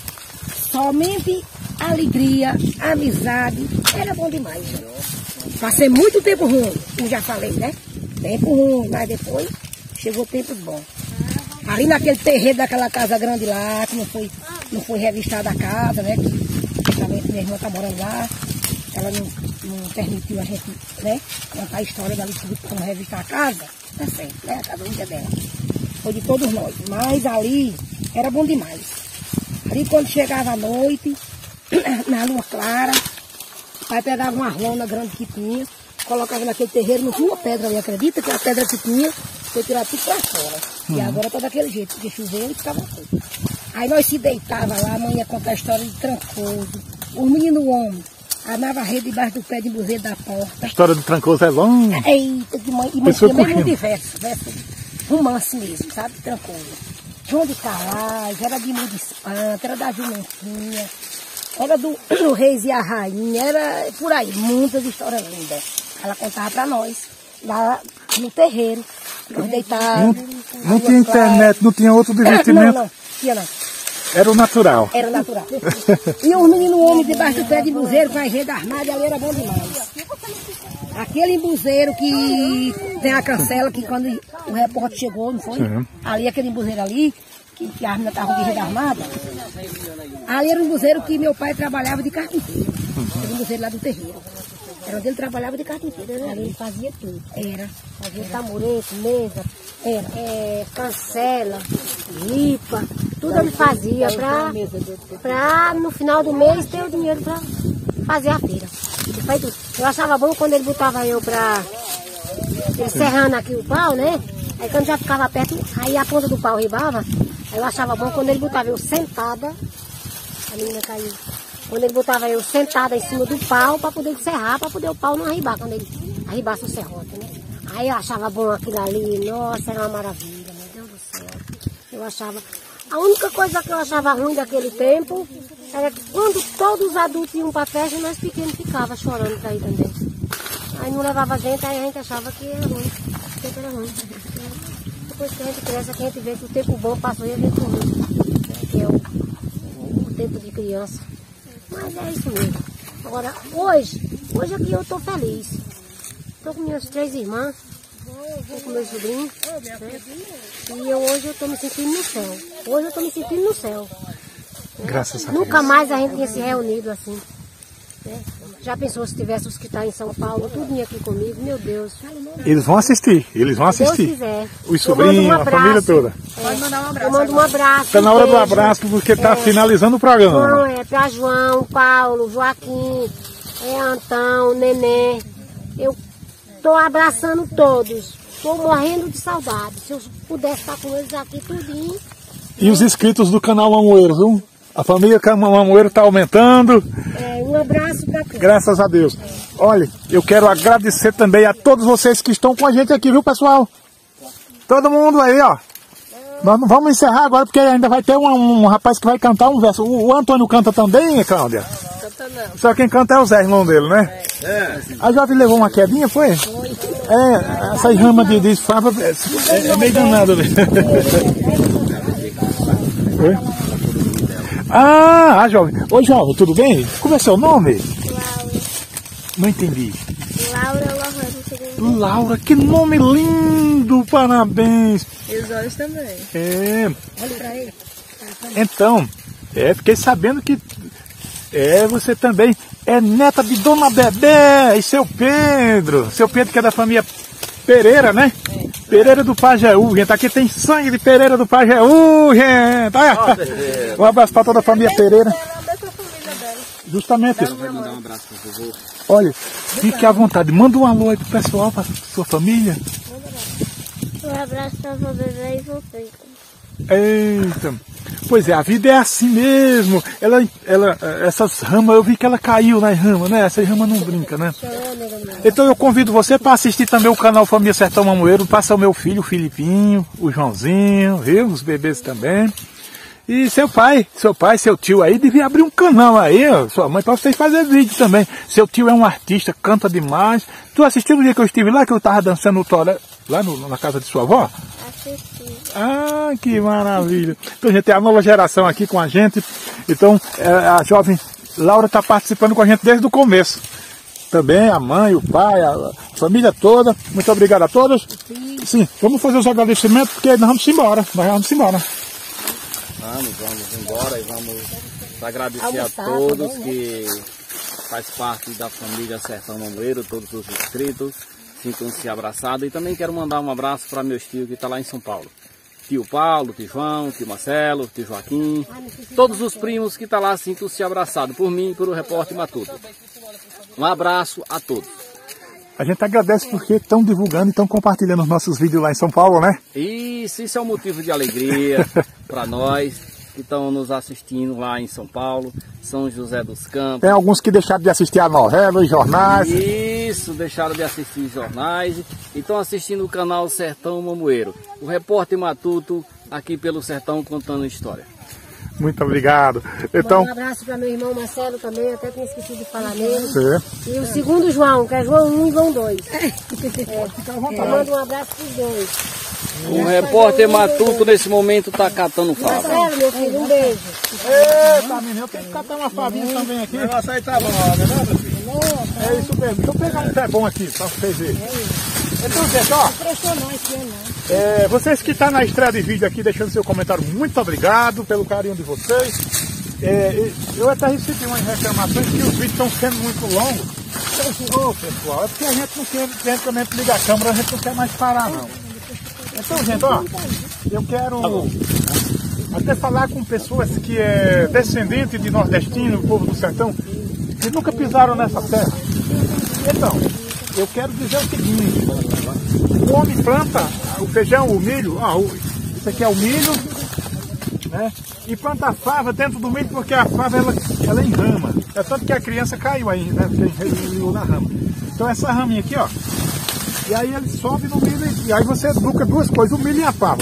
Somente alegria, amizade, era bom demais. Passei muito tempo ruim, como já falei, né? Tempo ruim, mas depois chegou tempos bons. Ali naquele terreiro daquela casa grande lá, que não foi revistada a casa, né? Que minha irmã tá morando lá, ela não permitiu a gente, né? Contar a história dali para revistar a casa, tá certo, né? A casa única dela. Foi de todos nós, mas ali era bom demais. Ali quando chegava a noite, na lua clara, o pai pegava uma lona grande que tinha, colocava naquele terreiro, não tinha uma pedra ali, acredita que a pedra que tinha foi tirar tudo para fora. E agora tá daquele jeito, porque choveu e ficava tudo. Aí nós se deitava lá, a mãe ia contar a história de Trancoso, os meninos homens, amava a rede debaixo do pé de buzeiro da porta. A história do Trancoso é longa. Eita, de mãe, e mãe tinha mesmo de verso, romance mesmo, sabe, Trancoso. João de Calais, era de Mundo Espanto, era da Jumentinha, era do Reis e a Rainha, era por aí, muitas histórias lindas. Ela contava para nós, lá no terreiro, nós deitávamos. Não tinha internet, não tinha outro divertimento? Não, tinha não. Era o natural. Era o natural. E os meninos homens debaixo do pé de buzeiro com a rede armada, ali era bom demais. Aquele embuzeiro que tem a cancela, que quando o repórter chegou, não foi? Sim. Ali, aquele embuzeiro ali, que a arma estava de rede armada, ali era um embuzeiro que meu pai trabalhava de carpinteiro. Era um embuzeiro lá do terreiro. Era onde ele trabalhava de carpinteiro, né? Ele fazia tudo. Era. Fazia tamborete, mesa, cancela, ripa, tudo ele fazia pra no final do mês ter o dinheiro para fazer a feira. Eu achava bom quando ele botava eu pra... Ele serrando aqui o pau, né? Aí quando já ficava perto, aí a ponta do pau ribava. Aí eu achava bom quando ele botava eu sentada. A menina caiu. Quando ele botava eu sentada em cima do pau para poder serrar, para poder o pau não arribar, quando ele arribasse o serrote, né? Aí eu achava bom aquilo ali, nossa, era uma maravilha, meu Deus do céu. Eu achava... A única coisa que eu achava ruim daquele tempo era que quando todos os adultos iam para a festa, nós pequenos ficávamos chorando para ir também. Aí não levava a gente, aí a gente achava que era ruim. O tempo era ruim. Depois que a gente cresce, que a gente vê que o tempo bom passou e a gente morreu. Que é o tempo de criança. Mas é isso mesmo. Agora, hoje aqui eu estou feliz. Estou com minhas 3 irmãs. Estou com meu sobrinho, né? E hoje eu estou me sentindo no céu. Hoje eu estou me sentindo no céu. Graças a Deus. Nunca mais a gente tinha se reunido assim. Né? Já pensou se tivesse os que estão em São Paulo, tudo aqui comigo, meu Deus. Eles vão assistir, eles vão assistir. Se Deus quiser. Os sobrinhos, a família toda. Pode mandar um abraço. Eu mando um abraço. Está na hora do abraço, porque está finalizando o programa. Não, para João, Paulo, Joaquim, Antão, Nenê. Eu estou abraçando todos. Estou morrendo de saudade. Se eu pudesse estar com eles aqui tudinho. E os inscritos do canal Mamoeiro, viu? A família Mamoeiro está aumentando. Um abraço para todos. Graças a Deus. Olha, eu quero agradecer também a todos vocês que estão com a gente aqui, viu, pessoal? Todo mundo aí, ó. Nós não vamos encerrar agora, porque ainda vai ter um rapaz que vai cantar um verso. O Antônio canta também, Cláudia? Canta não. Só quem canta é o Zé, irmão dele, né? A jovem levou uma quedinha, foi? Foi. Essa rama de fava é meio danada. Foi? Ah, jovem. Oi, jovem, tudo bem? Como é seu nome? Laura. Não entendi. Laura. Laura, que nome lindo! Parabéns! E os olhos também. Então, Fiquei sabendo que você também é neta de Dona Bebé e seu Pedro. Seu Pedro que é da família Pereira, né? Pereira do Pajeú, gente. Aqui tem sangue de Pereira do Pajeú, gente. Um abraço para toda a família Pereira. Justamente. Vai mandar um abraço para o vovô. Olha, fique à vontade. Manda um alô aí pro pessoal, para sua família. Um abraço para o bebê e você. Eita. Pois é, a vida é assim mesmo. Essas ramas, eu vi que ela caiu nas ramas, né? Essas ramas não brinca, né? Então eu convido você para assistir também o canal Família Sertão Mamoeiro. Passa o meu filho, o Filipinho, o Joãozinho, viu? Os bebês também. E seu pai, seu tio aí, devia abrir um canal aí, ó, sua mãe, para vocês fazerem vídeo também. Seu tio é um artista, canta demais. Tu assistiu no dia que eu estive lá, que eu tava dançando o toré, lá na casa de sua avó? Assisti. Ah, que maravilha. Então, gente, é a nova geração aqui com a gente. Então, a jovem Laura está participando com a gente desde o começo. Também a mãe, o pai, a família toda. Muito obrigado a todos. Sim, vamos fazer os agradecimentos, porque nós vamos embora. Vamos embora e vamos agradecer a todos que faz parte da família Sertão Mamoeiro, todos os inscritos, sintam-se abraçados. E também quero mandar um abraço para meus tios que estão lá em São Paulo. Tio Paulo, tio João, tio Marcelo, tio Joaquim, todos os primos que estão lá, sintam-se abraçados por mim e pelo repórter Matuto. Um abraço a todos. A gente agradece porque estão divulgando e estão compartilhando os nossos vídeos lá em São Paulo, né? Isso é um motivo de alegria para nós que estão nos assistindo lá em São Paulo, São José dos Campos. Tem alguns que deixaram de assistir a novela, os jornais. Isso, deixaram de assistir jornais e estão assistindo o canal Sertão Mamoeiro. O repórter Matuto aqui pelo Sertão contando história. Muito obrigado. Então, um abraço para meu irmão Marcelo também, até tinha esquecido de falar nele. E o segundo João, que é João 1 e João 2. Manda um abraço para os dois. O repórter Matuto nesse momento está catando fava. Marcelo, meu filho, um beijo. Eita, menino, eu tenho que catar uma favinha também aqui. O negócio aí tá bom, né, meu filho? É isso mesmo. Deixa eu pegar um pé bom aqui, para vocês verem. Então, pessoal, vocês que estão na estreia de vídeo aqui, deixando seu comentário, muito obrigado pelo carinho de vocês. Eu até recebi umas reclamações que os vídeos estão sendo muito longos. Pessoal, é porque a gente não quer também ligar a câmera, a gente não quer mais parar, não. Então, gente, ó, eu quero até falar com pessoas que é descendente de nordestino, o povo do sertão, que nunca pisaram nessa terra. Então, eu quero dizer o seguinte: o homem planta o feijão, o milho, isso aqui é o milho, né? E planta a fava dentro do milho, porque a fava ela enrama. É tanto que a criança caiu aí, né? Porque enrolou na rama. Então essa raminha aqui, ó. E aí ele sobe no milho e aí você educa duas coisas, o milho e a fava.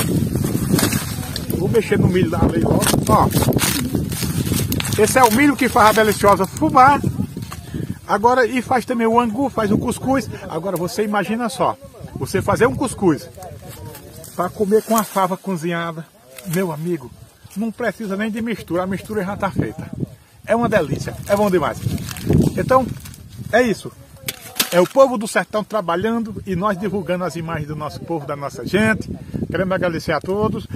Vou mexer no milho da lei logo. Ó. Esse é o milho que faz a deliciosa fubá. Agora, e faz também o angu, faz o cuscuz. Agora você imagina só, você fazer um cuscuz para comer com a fava cozinhada, meu amigo, não precisa nem de mistura, a mistura já está feita. É uma delícia, é bom demais. Então, é isso. É o povo do sertão trabalhando e nós divulgando as imagens do nosso povo, da nossa gente. Queremos agradecer a todos.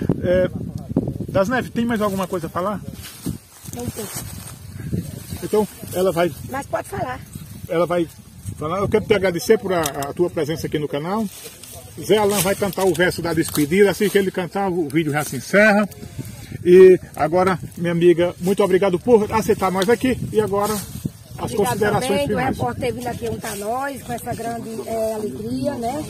Das Neves, tem mais alguma coisa a falar? Não tem. Então, ela vai... Mas pode falar. Ela vai falar. Eu quero te agradecer por a tua presença aqui no canal. Zé Alain vai cantar o verso da despedida. Assim que ele cantar, o vídeo já se encerra. E agora, minha amiga, muito obrigado por aceitar nós aqui. E agora, as considerações também, finais. O repórter ter vindo aqui juntar nós com essa grande alegria, né?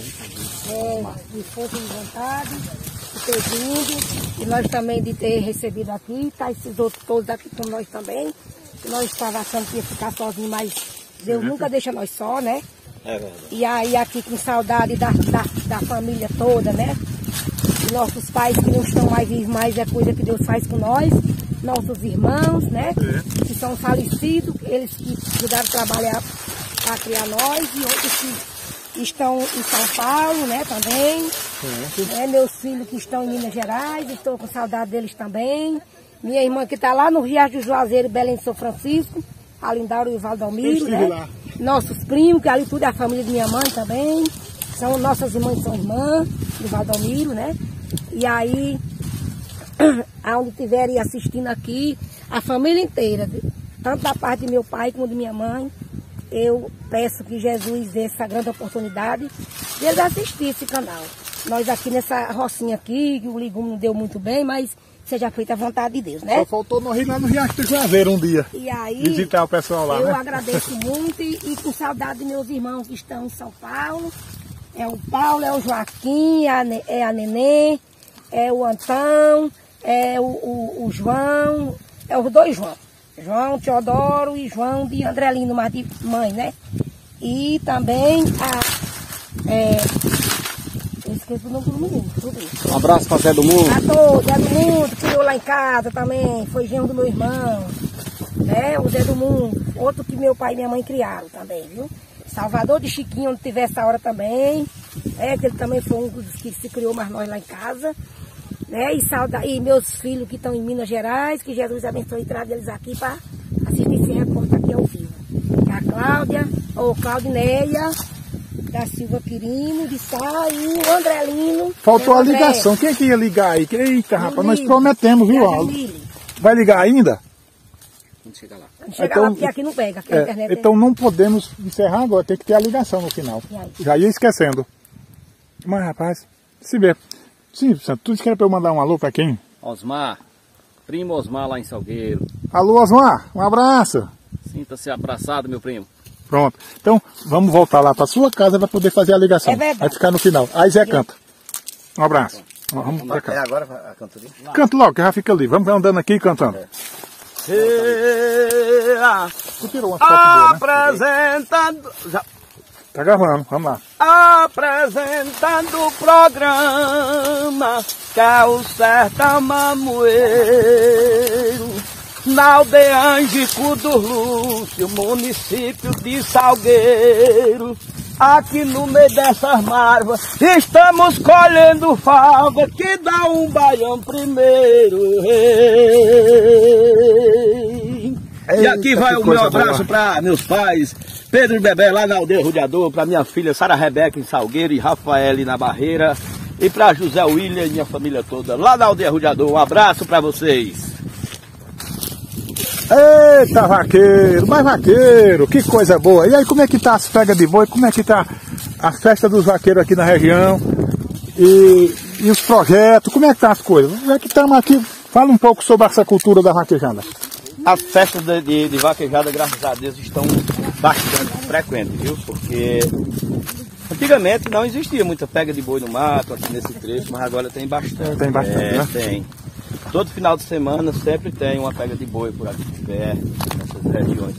De força e de vontade, de ter vindo. E nós também de ter recebido aqui. Tá esses outros todos aqui com nós também. Nós estávamos achando que ia ficar sozinho, mas Deus nunca deixa nós só, né? É verdade. E aí aqui com saudade da família toda, né? E nossos pais que não estão mais vivos, mas é coisa que Deus faz com nós. Nossos irmãos, né? Que são falecidos, eles que ajudaram a trabalhar para criar nós. E outros que estão em São Paulo, né? Também. Meus filhos que estão em Minas Gerais, estou com saudade deles também. Minha irmã que está lá no Riacho do Juazeiro, Belém de São Francisco, a Lindauro e o Valdomiro, né? Nossos primos, que ali tudo é a família de minha mãe também. São nossas irmãs, são irmãs do Valdomiro, né? E aí, aonde estiverem assistindo aqui, a família inteira, tanto da parte de meu pai como de minha mãe, eu peço que Jesus dê essa grande oportunidade de eles assistirem esse canal. Nós aqui nessa rocinha aqui, que o legume não deu muito bem, mas seja feita a vontade de Deus, né? Só faltou nós ir lá no Riacho do Juazeiro um dia. E aí, visitar o pessoal lá, eu né? agradeço muito e com saudade de meus irmãos que estão em São Paulo. É o Paulo, é o Joaquim, é a Nenê, é o Antão, é o João, é os dois João. João Teodoro e João de Andrelino, mas de mãe, né? E também eu esqueço o nome do menino, tudo isso. Um abraço para Zé do Mundo. A todos, Zé do Mundo, que criou lá em casa também, foi genro do meu irmão, né? O Zé do Mundo, outro que meu pai e minha mãe criaram também, viu? Salvador de Chiquinho, onde tiver essa hora também, que ele também foi um dos que se criou mais nós lá em casa. Né? E meus filhos que estão em Minas Gerais, que Jesus abençoe e traga eles aqui para assistir esse repórter aqui ao vivo. A Cláudia, ou Claudineia, da Silva Quirino, de Sá e o Andrelino. Faltou a ligação. Quem é que ia ligar aí? Eita, rapaz, nós prometemos, viu, Aldo? Vai ligar ainda? Quando chegar lá. Quando chegar lá, porque aqui não pega, aqui a internet. Então não podemos encerrar agora, tem que ter a ligação no final. Já ia esquecendo. Mas, rapaz, se vê. Sim, tu disse que era para eu mandar um alô para quem? Osmar, primo Osmar lá em Salgueiro. Alô, Osmar, um abraço. Sinta-se abraçado, meu primo. Pronto. Então, vamos voltar lá para sua casa para poder fazer a ligação. É verdade. Vai ficar no final. Aí Zé canta. Um abraço. Vamos para cá. agora a cantoria? Canta logo, que já fica ali. Vamos andando aqui e cantando. Tu tirou uma foto boa, né? Apresentando... Tá gravando, vamos lá. Apresentando o programa que é o Sertão Mamoeiro, na aldeia Angico do Lúcio, município de Salgueiro. Aqui no meio dessas marvas estamos colhendo fava que dá um baião primeiro. E aqui vai o meu abraço para meus pais, Pedro e Bebé lá na aldeia Rodeador, para minha filha Sara Rebeca em Salgueiro e Rafael na Barreira, e para José William e minha família toda lá na aldeia Rodeador. Um abraço para vocês. Eita, vaqueiro, mas vaqueiro, que coisa boa. E aí, como é que tá as pegas de boi? Como é que tá a festa dos vaqueiros aqui na região? E os projetos, como é que tá as coisas? Já que estamos aqui, fala um pouco sobre essa cultura da vaquejada. As festas de vaquejada, graças a Deus, estão bastante frequentes, viu? Porque antigamente não existia muita pega de boi no mato, aqui nesse trecho, mas agora tem bastante. Tem bastante, né? Tem. Todo final de semana sempre tem uma pega de boi por aqui perto, nessas regiões.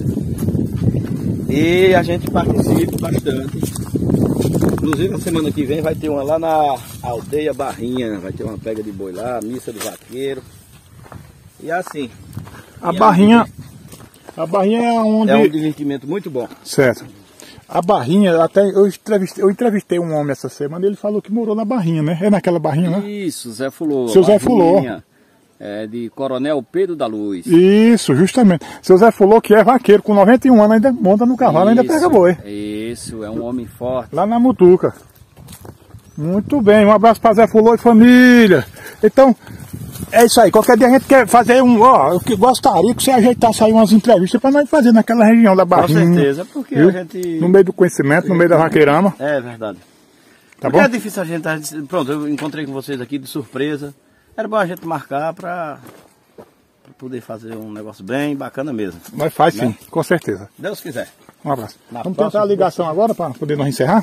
E a gente participa bastante. Inclusive, na semana que vem vai ter uma lá na aldeia Barrinha, vai ter uma pega de boi lá, missa do vaqueiro. E assim... A Barrinha é onde... É um divertimento muito bom. Certo. A Barrinha, até eu entrevistei um homem essa semana, ele falou que morou na Barrinha, né? É naquela Barrinha, né? Isso, Zé Fulô. Seu Zé Fulô. É de Coronel Pedro da Luz. Isso, justamente. Seu Zé Fulô, que é vaqueiro, com 91 anos, ainda monta no cavalo, ainda pega boi. Isso, é um homem forte. Lá na Mutuca. Muito bem, um abraço para Zé Fulô e família. Então, é isso aí. Qualquer dia a gente quer fazer eu gostaria que você ajeitasse aí umas entrevistas para nós fazer naquela região da Barrinha. Com certeza, porque viu? A gente... No meio do conhecimento, no meio da vaqueirama. É verdade. Tá porque bom? é difícil a gente... Pronto, eu encontrei com vocês aqui de surpresa. Era bom a gente marcar para poder fazer um negócio bem bacana mesmo. Mas faz sim, né? Com certeza. Deus quiser. Um abraço. Vamos tentar a ligação agora para poder nós encerrar?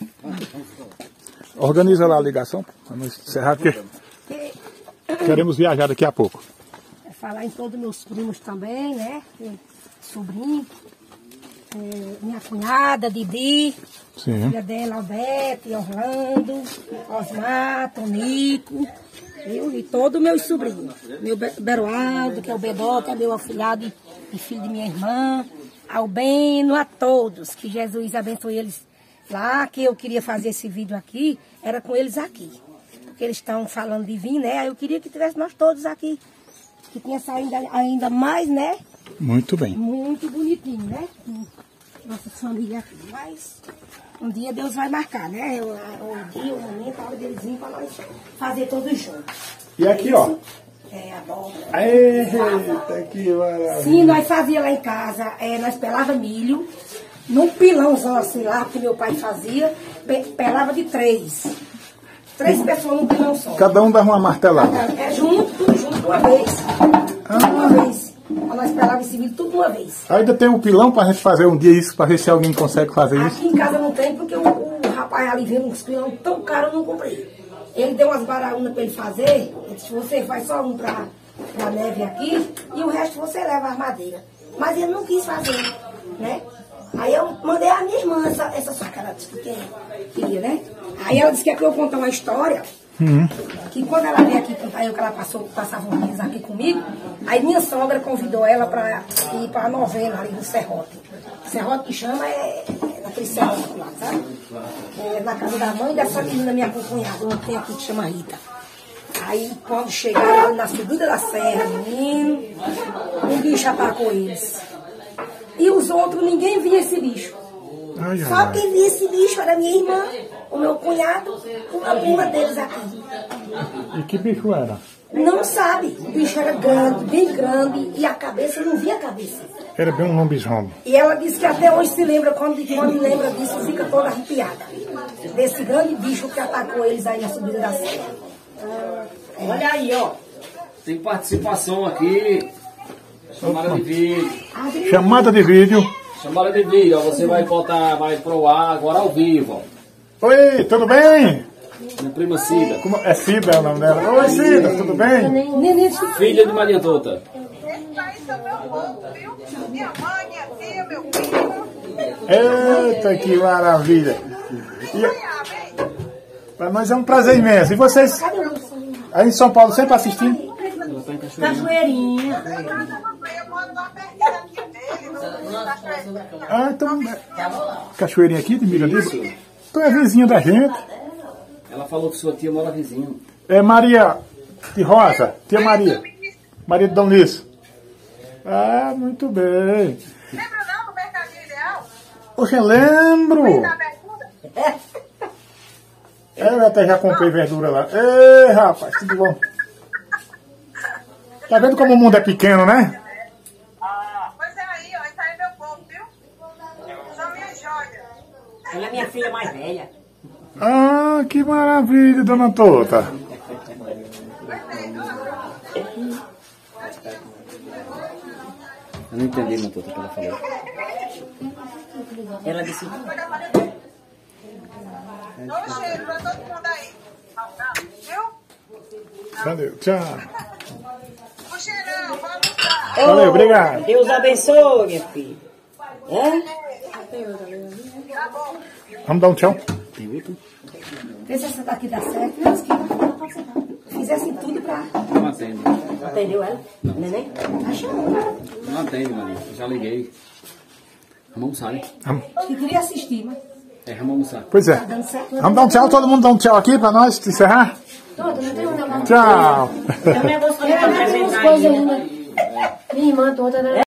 Organiza lá a ligação para nós encerrar, porque queremos viajar daqui a pouco. Falar em todos meus primos também, né? Sobrinho, minha cunhada, Didi, Sim. filha dela, Alberto, Orlando, Osmar, Tonico, e todos meus sobrinhos. Meu Beroaldo, que é o Bedó, que é meu afilhado e filho de minha irmã, Albeno, a todos, que Jesus abençoe eles lá, que eu queria fazer esse vídeo aqui, era com eles aqui. Porque eles estão falando de vir, né? Aí eu queria que tivesse nós todos aqui. Que tinha saído ainda mais, né? Muito bem. Muito bonitinho, né? Nossa família aqui. Mas um dia Deus vai marcar, né? O dia, o momento, a hora deles virem para nós fazer todos juntos. E aqui, ó. É, abóbora. Eita, que maravilha. Sim, nós fazíamos lá em casa, nós pelava milho, num pilãozão assim lá, que meu pai fazia, pelava de 3. 3 pessoas num pilão só. Cada um dava uma martelada. Tudo junto de uma vez. Tudo uma vez. Nós pelávamos esse milho tudo de uma vez. Ainda tem um pilão pra gente fazer um dia isso, pra ver se alguém consegue fazer isso. Aqui em casa não tem, porque o rapaz ali vendo uns pilão tão caro, eu não comprei. Ele deu umas baraúnas pra ele fazer, ele disse, você faz só um pra neve aqui, e o resto você leva as madeiras. Mas ele não quis fazer, né? Aí eu mandei a minha irmã, essa só que ela disse que queria, né? Aí ela disse que é pra eu contar uma história, que quando ela veio aqui contar, que ela passava uns dias aqui comigo, aí minha sogra convidou ela pra ir pra novena ali no Serrote. Serrote que chama naquele serrote lá, sabe? Na casa da mãe dessa menina minha cunhada, uma tem aqui que chama Rita. Aí quando chegaram na subida da serra, menino, um bicho atacou eles. E os outros, ninguém via esse bicho. Só quem via esse bicho era minha irmã, o meu cunhado, uma prima deles aqui. E que bicho era? Não sabe. O bicho era grande, bem grande, e a cabeça, não via a cabeça. Era bem um lobisomem. E ela disse que até hoje se lembra, quando lembra disso, fica toda arrepiada. Desse grande bicho que atacou eles aí na subida da serra. Olha aí, ó. Tem participação aqui. Chamada de vídeo. Chamada de vídeo. Chamada de vídeo, ó. Você vai pro ar agora ao vivo, ó. Oi, tudo bem? Minha prima Cida. É Cida o nome dela. Oi, Cida, tudo bem? Filha de Maria Tota. Eita, que maravilha. Para nós é um prazer imenso. E vocês aí em São Paulo sempre assistindo? Cachoeirinha. Ah, então. Cachoeirinha aqui de Mirandês? Tu é vizinha da gente. Ela falou que sua tia mora vizinho. É Maria de Rosa, tia Maria. Maria de Dom Lisso. Ah, muito bem. Lembra não do Mercadinho Ideal? Poxa, lembro. Eu até já comprei verdura lá. Ei, rapaz, tudo bom? Tá vendo como o mundo é pequeno, né? Pois é aí, ó. Isso aí é meu povo, viu? São minhas joias. Ela é minha filha mais velha. Ah, que maravilha, dona Tota. Eu não entendi, dona Tota, o que ela falou. Ela disse... Dá um cheiro pra todo mundo aí. Viu? Valeu, tchau. Um cheirão, vamos lá. Valeu, obrigado. Deus abençoe, minha filha. Tá bom. Vamos dar um tchau. Vê se essa daqui dá certo. Não, que fizessem tudo pra... Não atende. Atendeu ela? Neném? Não atende, Maria. Já liguei. Vamos almoçar, né? Acho que queria assistir, mas... Vamos almoçar. Pois é. Vamos dar um tchau, todo mundo dá um tchau aqui pra nós encerrar? Todo, não tem um negócio. Tchau. Tem um negócio que eu vou apresentar ainda. Minha irmã toda, né?